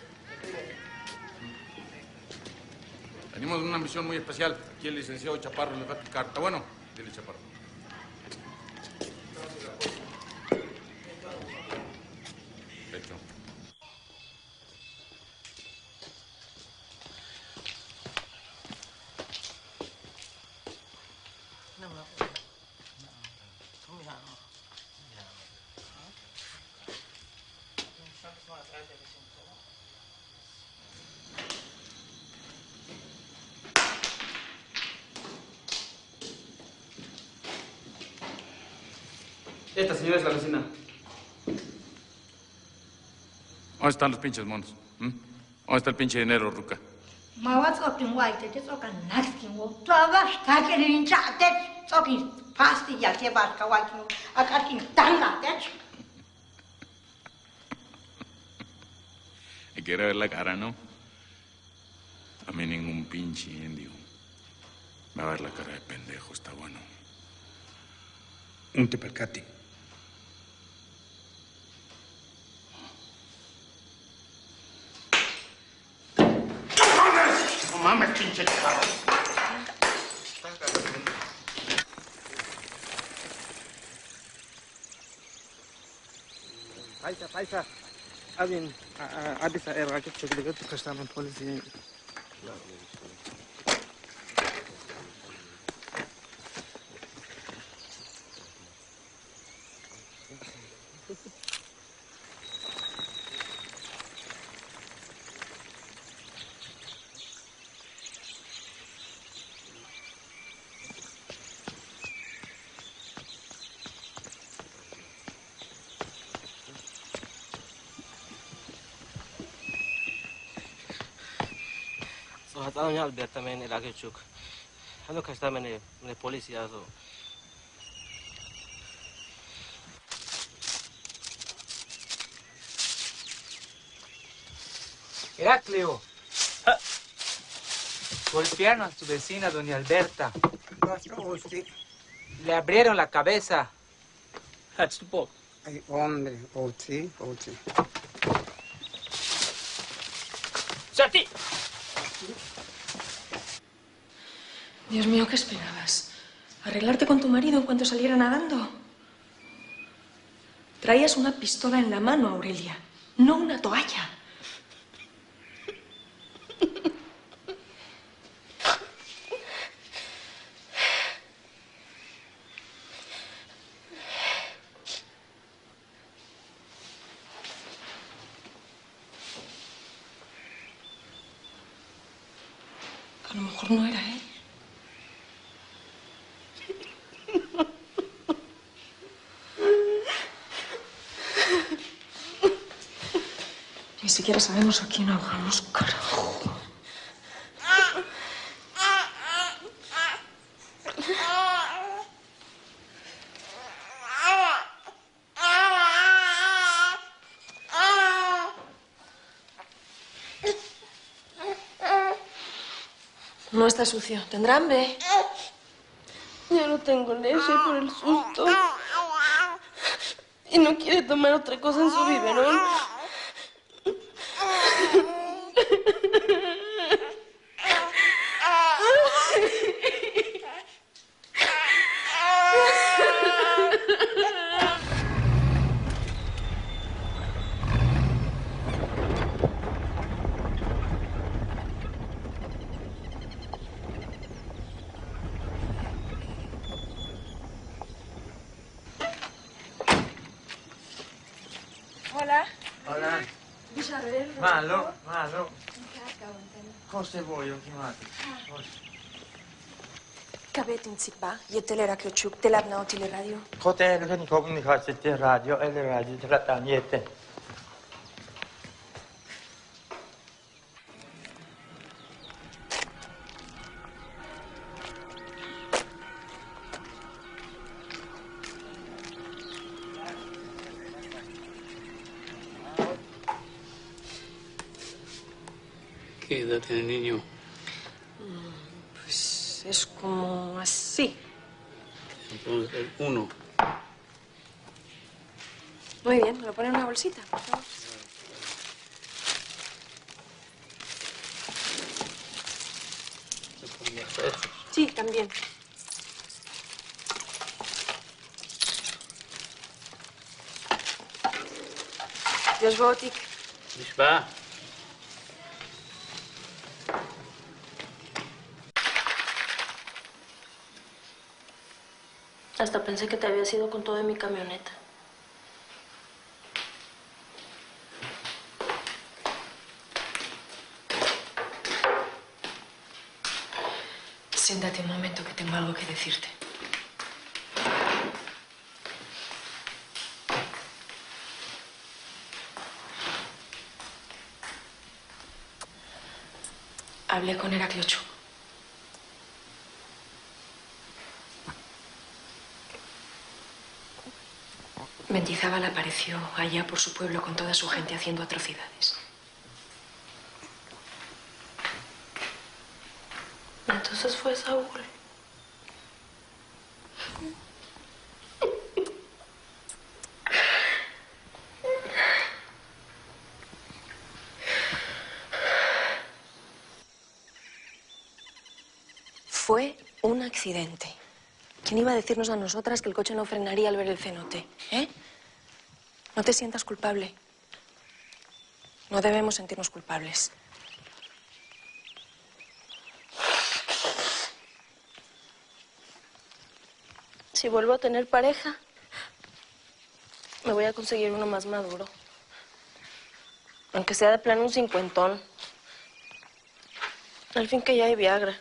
Venimos de una misión muy especial. Aquí el licenciado Chaparro le va a picar. ¿Está bueno? Dile, Chaparro. Hecho. Esta señora es la vecina. ¿Dónde están los pinches monos? ¿Mm? ¿Dónde está el pinche dinero, Ruca? Mawat okin white, it's okin nasking. Tavas taken in chat, that's talking fast. Yakebar Kawakin, a cutting tanga, that's. Hay que ver la cara, ¿no? A mí ningún pinche indio me va a ver la cara de pendejo, está bueno. Un tepercate. No mames, pinche chavo. Paisa, paisa. Abin, abisa errakit çekilecek kaçtan polisi. Hatalı Alberta men ilake çuk. Hano kaçta mene mene polis yazo. Heraclio. Golpearon a su vecina, doña Alberta. Le abrieron la cabeza. Ay, hombre, Oti, Oti. ¡Sati! Dios mío, ¿qué esperabas? ¿Arreglarte con tu marido en cuanto saliera nadando? Traías una pistola en la mano, Aurelia, no una toalla. A lo mejor no era él. Ni siquiera sabemos a quién ahogamos, carajo. No está sucio. ¿Tendrá hambre? Ya no tengo leche por el susto. Y no quiere tomar otra cosa en su biberón. Hola. Hola. Isabel. Malo, malo. Cosa voglio chiamate? Kabetin Tsikba, Yetelera Kyochuk, Telabna Otile Radio. Hotel che nikom mi facete radio e le radio tratta niente. ¿Qué edad tiene el niño? Pues es como así. Entonces, uno. Muy bien, me lo pone en una bolsita, por favor. Sí, también. Dios Botik. Dispara. Hasta pensé que te habías ido con todo en mi camioneta. Siéntate un momento que tengo algo que decirte. Hablé con Heraclio Chuk. Mendizábal apareció allá por su pueblo con toda su gente haciendo atrocidades. Entonces fue Saúl. Fue un accidente. ¿Quién iba a decirnos a nosotras que el coche no frenaría al ver el cenote? ¿Eh? No te sientas culpable. No debemos sentirnos culpables. Si vuelvo a tener pareja, me voy a conseguir uno más maduro. Aunque sea de plano un cincuentón. Al fin que ya hay Viagra.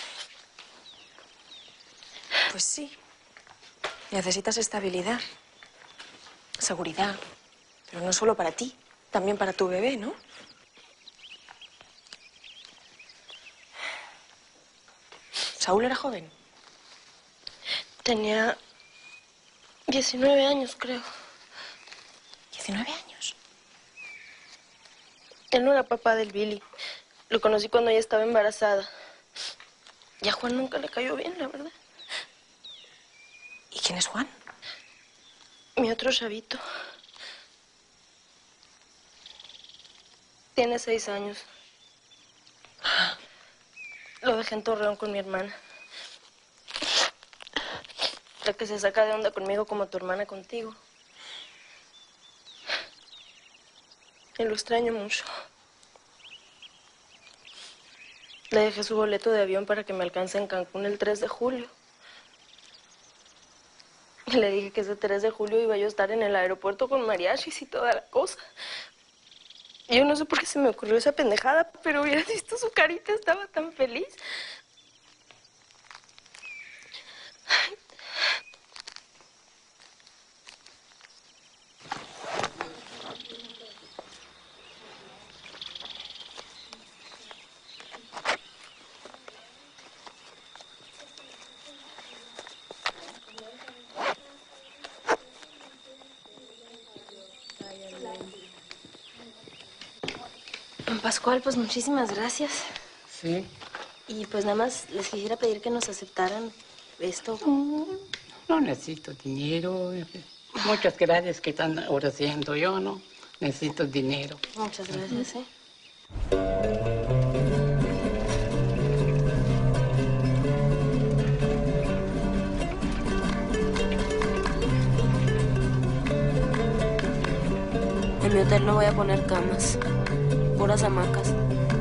Pues sí. Necesitas estabilidad. Seguridad. Pero no solo para ti, también para tu bebé, ¿no? Saúl era joven. Tenía diecinueve años, creo. ¿diecinueve años? Él no era papá del Billy. Lo conocí cuando ella estaba embarazada. Y a Juan nunca le cayó bien, la verdad. ¿Y quién es Juan? Mi otro chavito. Tiene seis años. Lo dejé en Torreón con mi hermana. La que se saca de onda conmigo como tu hermana contigo. Y lo extraño mucho. Le dejé su boleto de avión para que me alcance en Cancún el tres de julio. Y le dije que ese tres de julio iba yo a estar en el aeropuerto con mariachis y toda la cosa. Y yo no sé por qué se me ocurrió esa pendejada, pero hubieras visto su carita, estaba tan feliz. Don Pascual, pues muchísimas gracias. Sí. Y pues nada más les quisiera pedir que nos aceptaran esto. No necesito dinero. Muchas gracias que están ofreciendo. Yo no necesito dinero. Muchas gracias, ¿eh? En mi hotel no voy a poner camas, puras hamacas.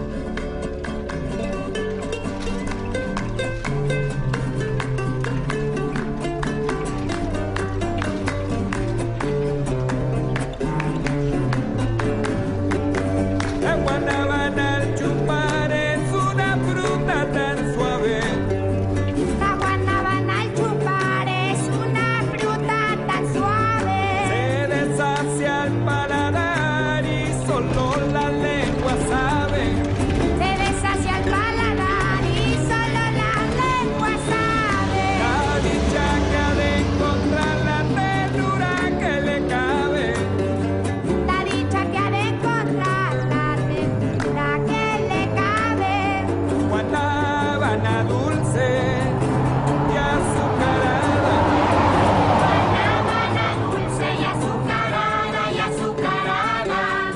La guanábana al chupar es una fruta tan suave. La guanábana al chupar es una fruta tan suave. Se deshace al paladar y solo la lengua sabe. Se deshace al paladar y solo la lengua sabe. La dicha que ha de encontrar la ternura que le cabe. La dicha que ha de encontrar la ternura que le cabe. Guanábana dulce y azucarada. Guanábana dulce y azucarada y azucarada.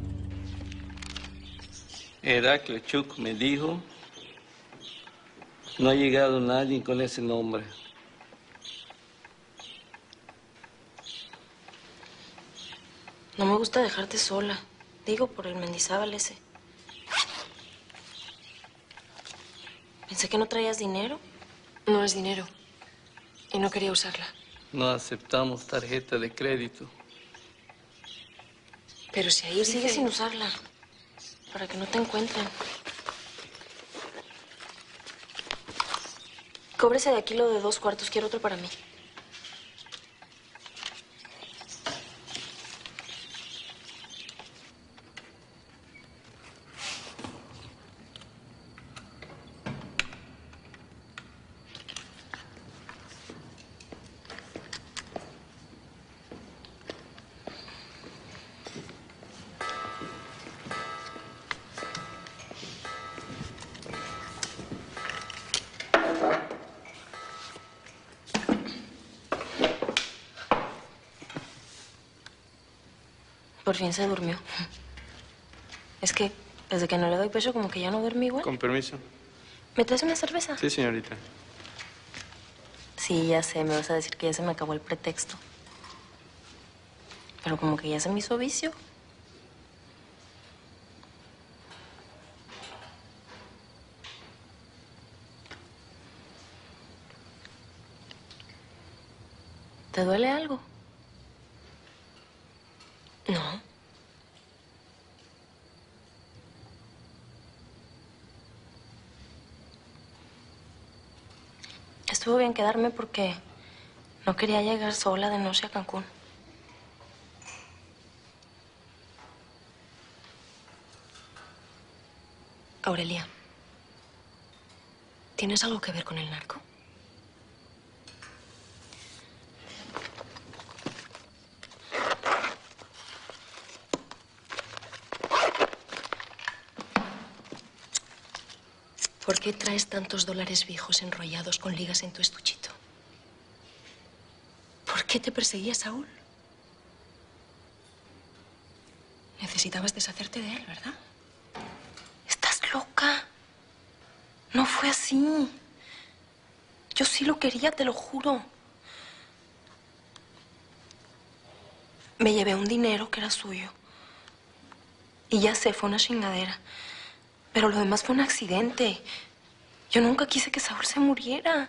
Heraclio Chuk me dijo No ha llegado nadie con ese nombre. No me gusta dejarte sola. Digo, por el Mendizábal ese. Pensé que no traías dinero. No es dinero. Y no quería usarla. No aceptamos tarjeta de crédito. Pero si ahí Sigue dice... sin usarla. Para que no te encuentren. Cóbrese de aquí lo de dos cuartos. Quiero otro para mí. Por fin se durmió. Es que desde que no le doy peso, como que ya no duerme igual. Con permiso. ¿Me traes una cerveza? Sí, señorita. Sí, ya sé, me vas a decir que ya se me acabó el pretexto. Pero como que ya se me hizo vicio. ¿Te duele algo? No. Estuvo bien quedarme porque no quería llegar sola de noche a Cancún. Aurelia, ¿tienes algo que ver con el narco? ¿Por qué traes tantos dólares viejos enrollados con ligas en tu estuchito? ¿Por qué te perseguía Saúl? Necesitabas deshacerte de él, ¿verdad? Estás loca. No fue así. Yo sí lo quería, te lo juro. Me llevé un dinero que era suyo. Y ya sé, fue una chingadera. Pero lo demás fue un accidente. Yo nunca quise que Saúl se muriera.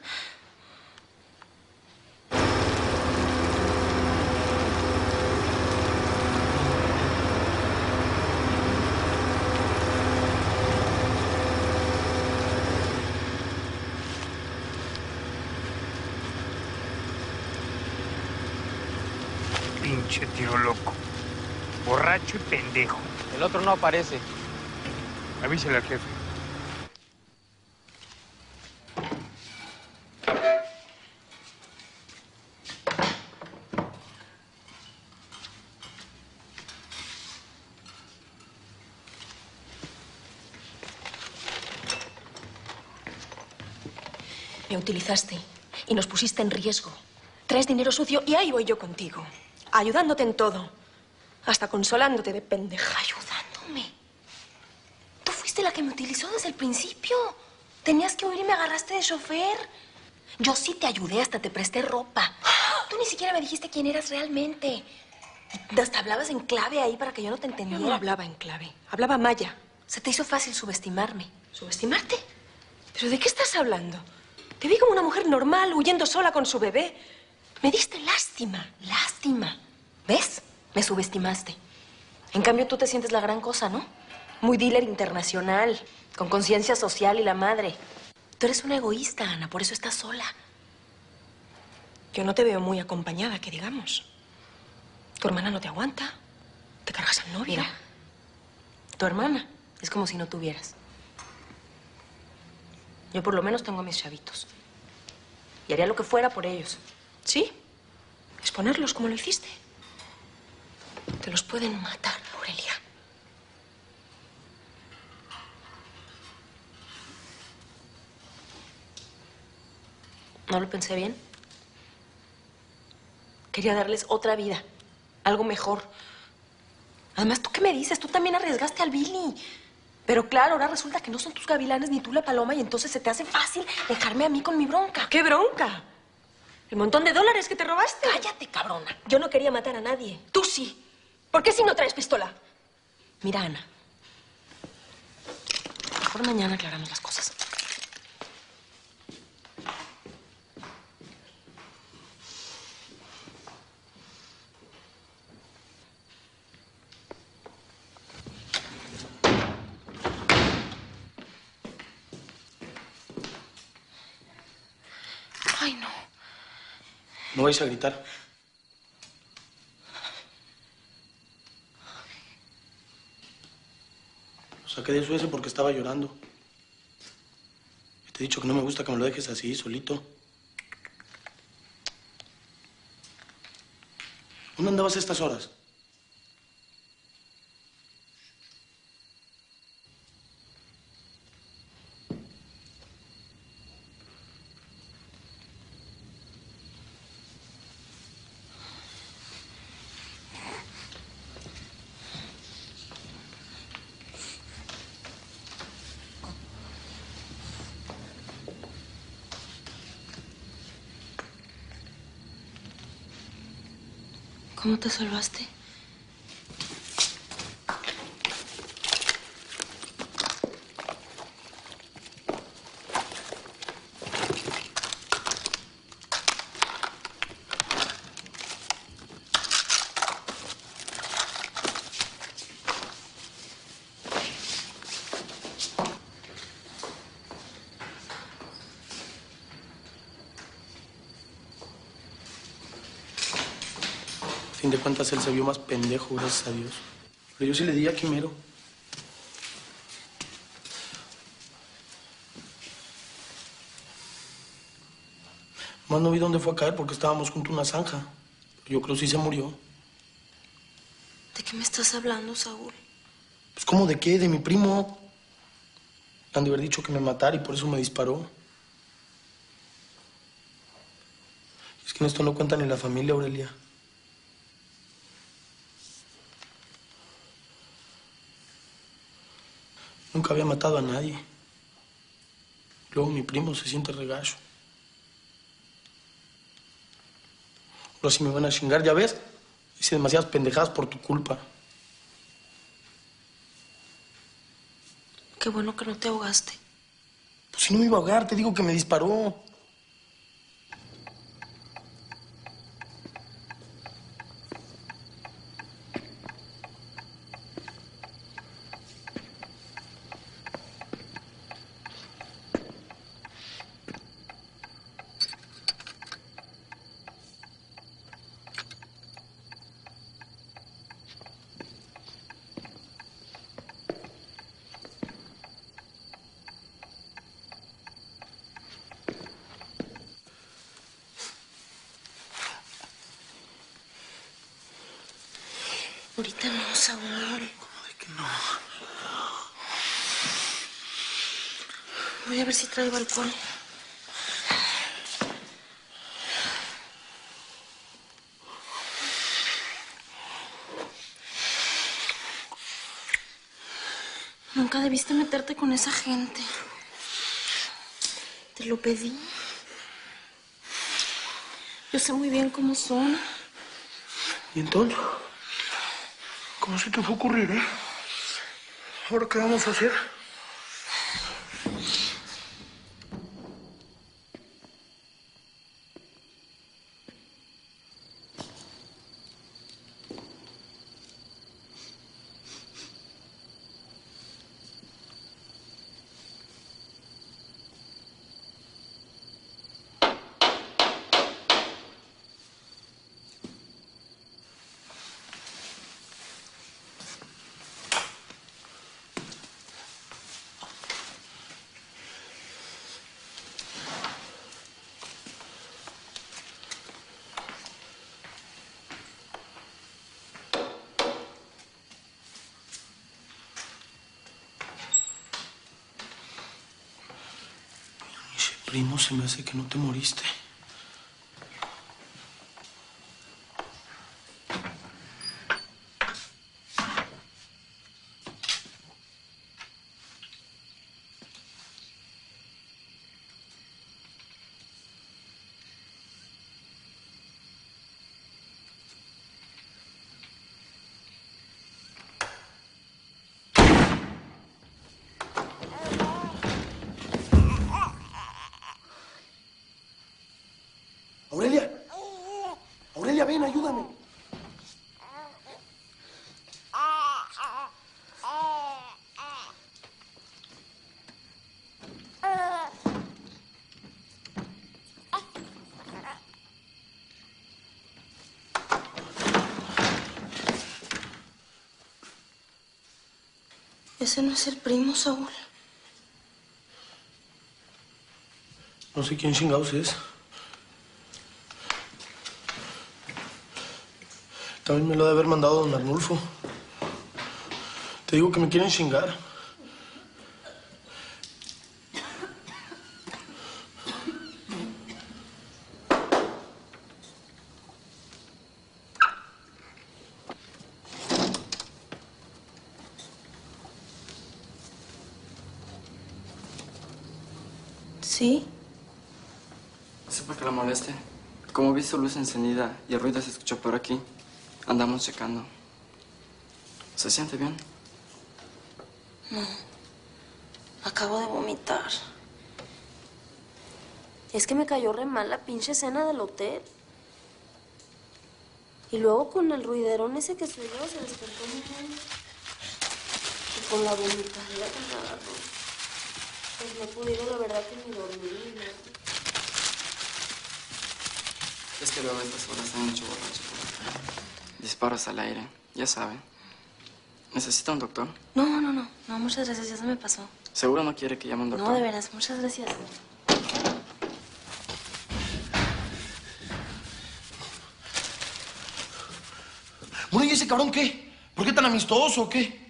Pinche tiro loco. Borracho y pendejo. El otro no aparece. Avísale al jefe. Me utilizaste y nos pusiste en riesgo. Traes dinero sucio y ahí voy yo contigo, ayudándote en todo, hasta consolándote de pendeja. Ayudándome. Tú fuiste la que me utilizó desde el principio. Tenías que huir y me agarraste de chofer. Yo sí te ayudé, hasta te presté ropa. Tú ni siquiera me dijiste quién eras realmente. Hasta hablabas en clave ahí para que yo no te entendiera. Yo no hablaba en clave, hablaba maya. Se te hizo fácil subestimarme. ¿Subestimarte? ¿Pero de qué estás hablando? Te vi como una mujer normal, huyendo sola con su bebé. Me diste lástima. Lástima. ¿Ves? Me subestimaste. En cambio, tú te sientes la gran cosa, ¿no? Muy dealer internacional, con conciencia social y la madre. Tú eres una egoísta, Ana, por eso estás sola. Yo no te veo muy acompañada, que digamos. Tu hermana no te aguanta. Te cargas al novio. Mira, tu hermana es como si no tuvieras. Yo por lo menos tengo a mis chavitos. Y haría lo que fuera por ellos. ¿Sí? Exponerlos como lo hiciste. Te los pueden matar, Aurelia. ¿No lo pensé bien? Quería darles otra vida. Algo mejor. Además, ¿tú qué me dices? Tú también arriesgaste al Billy. Pero claro, ahora resulta que no son tus gavilanes ni tú la paloma y entonces se te hace fácil dejarme a mí con mi bronca. ¿Qué bronca? ¿El montón de dólares que te robaste? Cállate, cabrona. Yo no quería matar a nadie. Tú sí. ¿Por qué si no traes pistola? Mira, Ana. Mejor mañana aclaramos las cosas. Ay, no. No vais a gritar. Lo saqué de su ese porque estaba llorando. Te he dicho que no me gusta que me lo dejes así, solito. ¿Dónde andabas a estas horas? ¿Cómo te salvaste? A fin de cuentas, él se vio más pendejo, gracias a Dios. Pero yo sí le di a Quimero. Más no vi dónde fue a caer porque estábamos junto a una zanja. Yo creo que sí se murió. ¿De qué me estás hablando, Saúl? Pues, ¿cómo de qué? De mi primo. Han de haber dicho que me matara y por eso me disparó. Es que en esto no cuenta ni la familia, Aurelia. Nunca había matado a nadie. Luego mi primo se siente regacho. Ahora sí me van a chingar, ¿ya ves? Hice demasiadas pendejadas por tu culpa. Qué bueno que no te ahogaste. Pues si no me iba a ahogar, te digo que me disparó. Ahorita no, Saúl. ¿Cómo de que no? Voy a ver si traigo alcohol. Nunca debiste meterte con esa gente. Te lo pedí. Yo sé muy bien cómo son. ¿Y entonces? ¿Cómo se te fue a ocurrir, eh? ¿Ahora qué vamos a hacer? Primo, se me hace que no te moriste. Aurelia. Aurelia, ven, ayúdame. Ese no es el primo, Saúl. No sé quién chingados es. También me lo ha de haber mandado don Arnulfo. Te digo que me quieren chingar. ¿Sí? Sepa que la moleste. Como vi su luz encendida y el ruido se escuchó por aquí, andamos checando. ¿Se siente bien? No. Acabo de vomitar. Es que me cayó re mal la pinche cena del hotel. Y luego con el ruiderón ese que soy yo, se despertó muy mal. Y con la vomitadera que me agarró. Pues no he podido, la verdad, que ni dormir ni nada. Es que luego a estas horas hay mucho borracho por acá. Disparos al aire, ya saben. ¿Necesita un doctor? No, no, no. No, muchas gracias, ya se me pasó. ¿Seguro no quiere que llame a un doctor? No, de veras, muchas gracias. Bueno, ¿y ese cabrón qué? ¿Por qué tan amistoso o qué?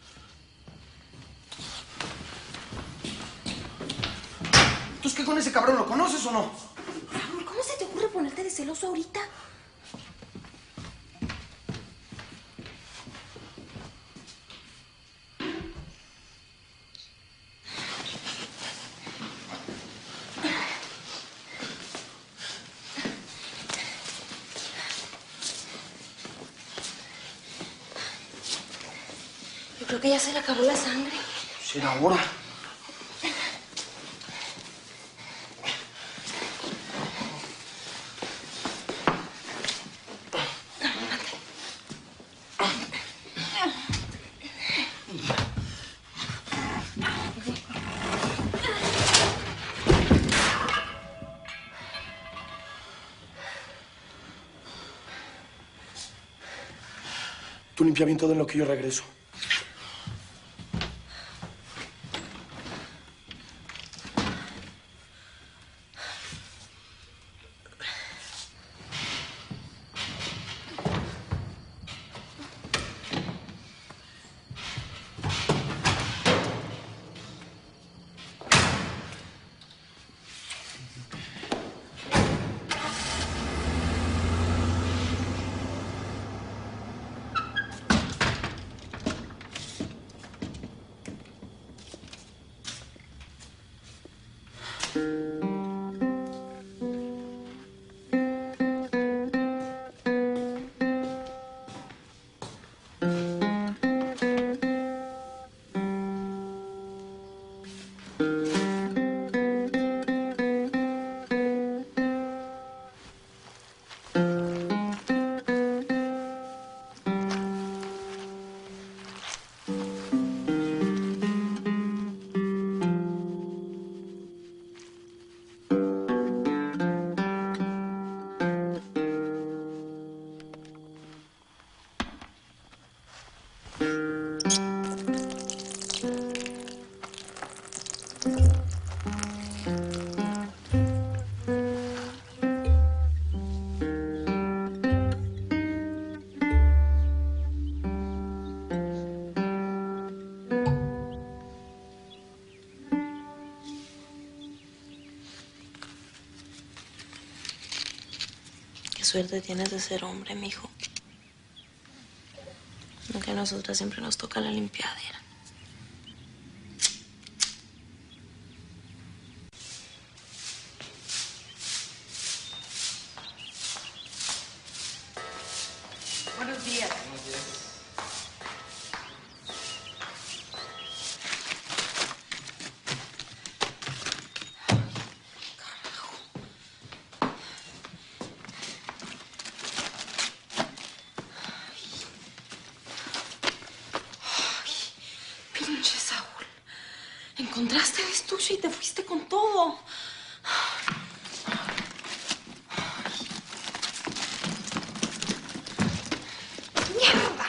¿Entonces qué con ese cabrón? ¿Lo conoces o no? Raúl, ¿cómo se te ocurre ponerte de celoso ahorita? Yo creo que ya se le acabó la sangre. Pues era hora. Tú limpia bien todo en lo que yo regreso. Qué suerte tienes de ser hombre, mijo. Aunque a nosotras siempre nos toca la limpiadera. Buenos días. Buenos días. encontraste el estuche y te fuiste con todo. ¡Mierda!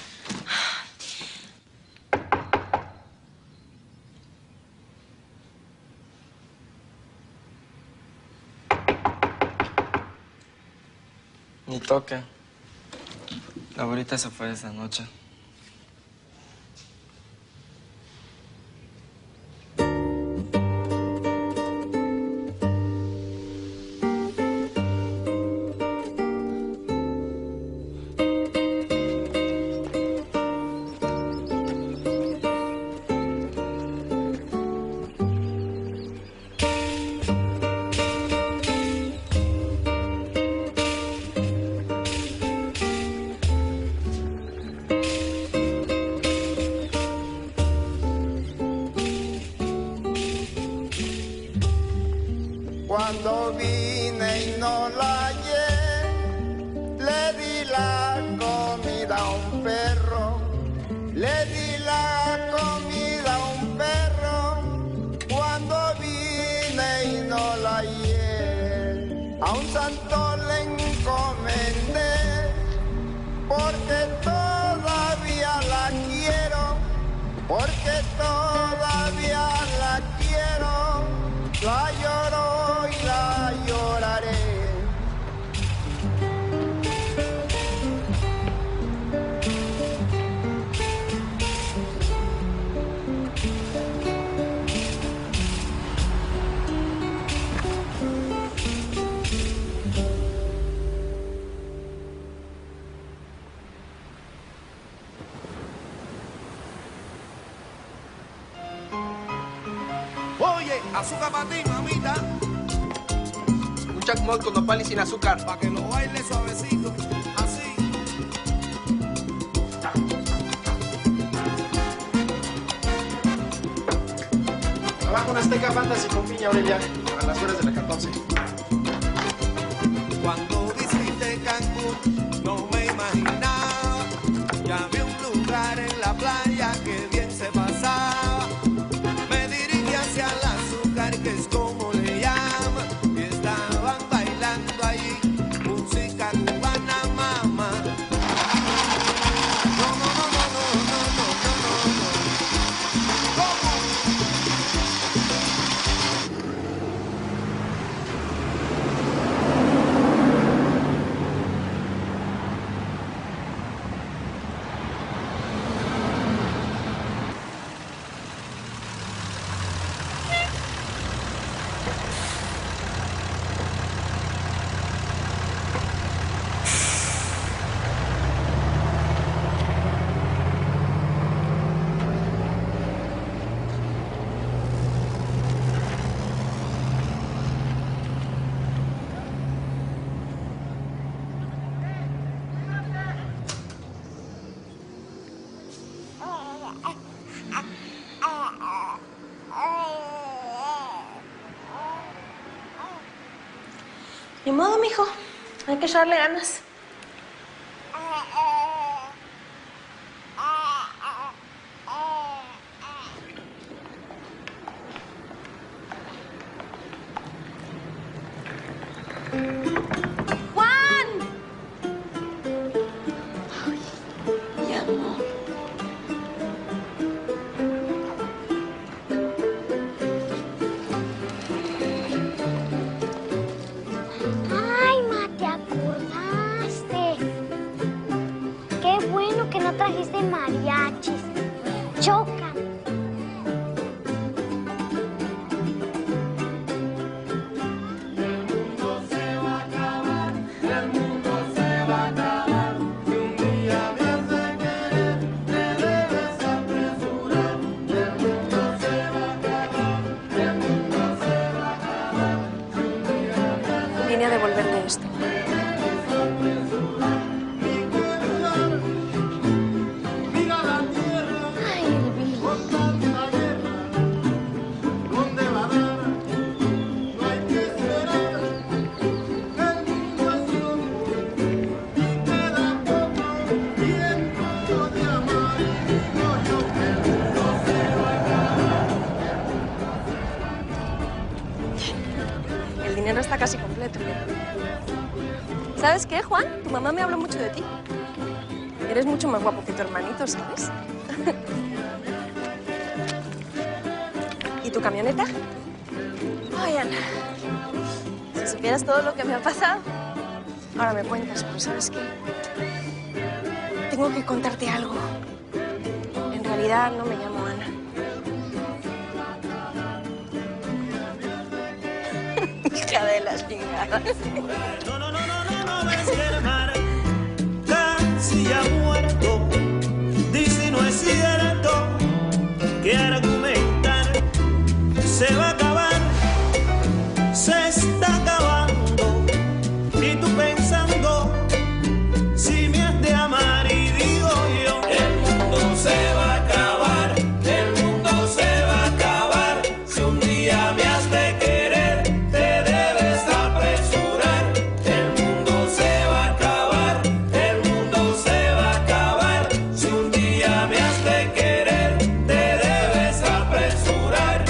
Ni toque. La abuelita se fue esa noche. Cuando vine y no la hallé, le di la comida a un perro, le di la comida a un perro. Cuando vine y no la hallé, a un santo le encomendé, porque todavía la quiero, porque todavía la quiero, la lloro y la lloraré. Oye, azúcar para ti, mamita. Un chacmol con nopal y sin azúcar. Pa' que lo baile suavecito, así. Abajo una azteca fantasy con piña, Aurelia, a las horas de la catorce. Cuando visité Cancún, no me imaginaba. Ya vi un lugar en la playa que bien se pasaba. Me dirigí hacia el azúcar, que es como le llaman, y estaban bailando allí música cubana, mamá. No, no, no, no, no, no, no, no, no, no. ¿Cómo? Ni modo, mijo. Hay que echarle ganas. ¡Juan! Ay, mi amor. Ay, ma, te acordaste. Qué bueno que no trajiste mariachis. Chocan. Vine a devolverte esto. Ay, el Billy. El dinero está casi completo. ¿Sabes qué, Juan? Tu mamá me habló mucho de ti. Eres mucho más guapo que tu hermanito, ¿sabes? ¿Y tu camioneta? Ay, Ana, si supieras todo lo que me ha pasado. Ahora me cuentas, pero ¿sabes qué? Tengo que contarte algo. En realidad no me llamo Ana. Hija de las chingadas. No, no, no, no, no, no ves que el mar casi ha muerto. Dice no es cierto que argumentar se va a acabar, se está acabando. Y tú pensando si me has de amar y digo yo, el mundo se va a acabar, el mundo se va a acabar. Si un día me has de querer, te debes apresurar. El mundo se va a acabar, el mundo se va a acabar. Si un día me has de querer, te debes apresurar.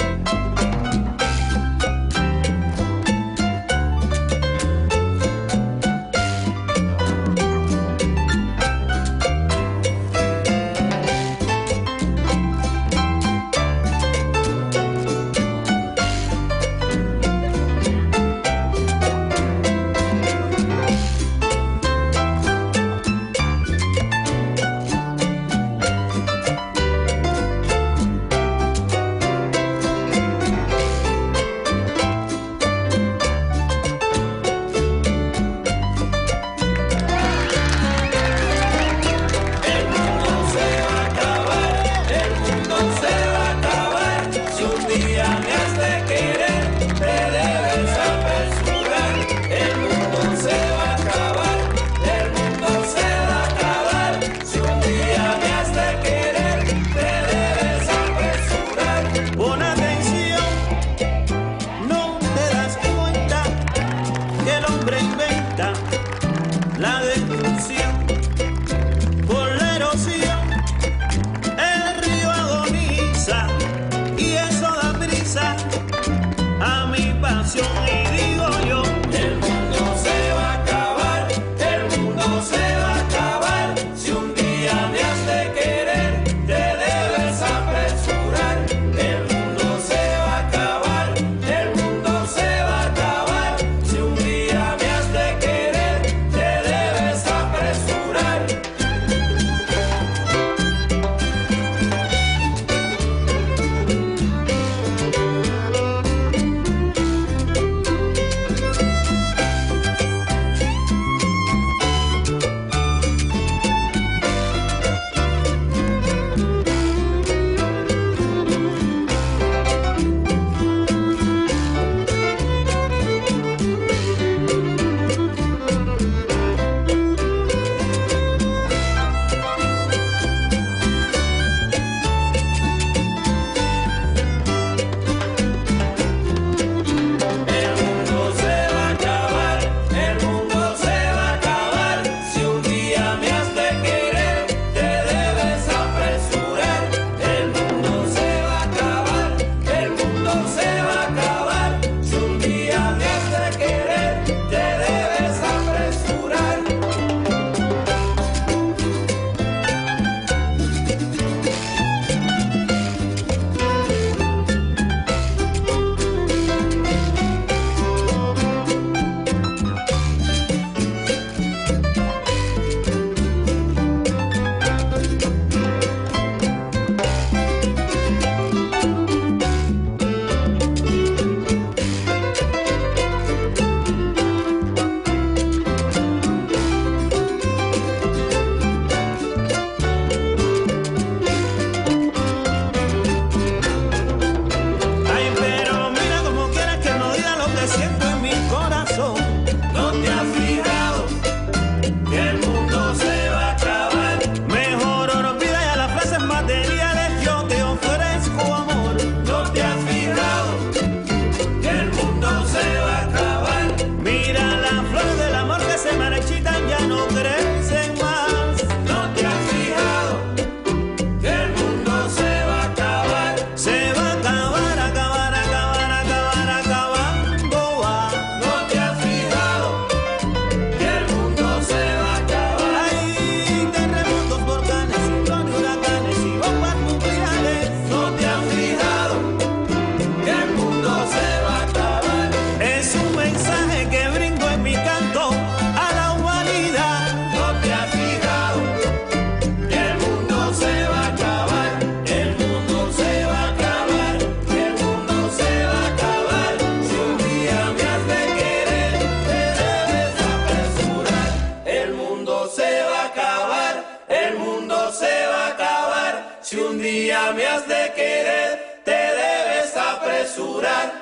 se va a acabar. Si un día me has de querer, te debes apresurar.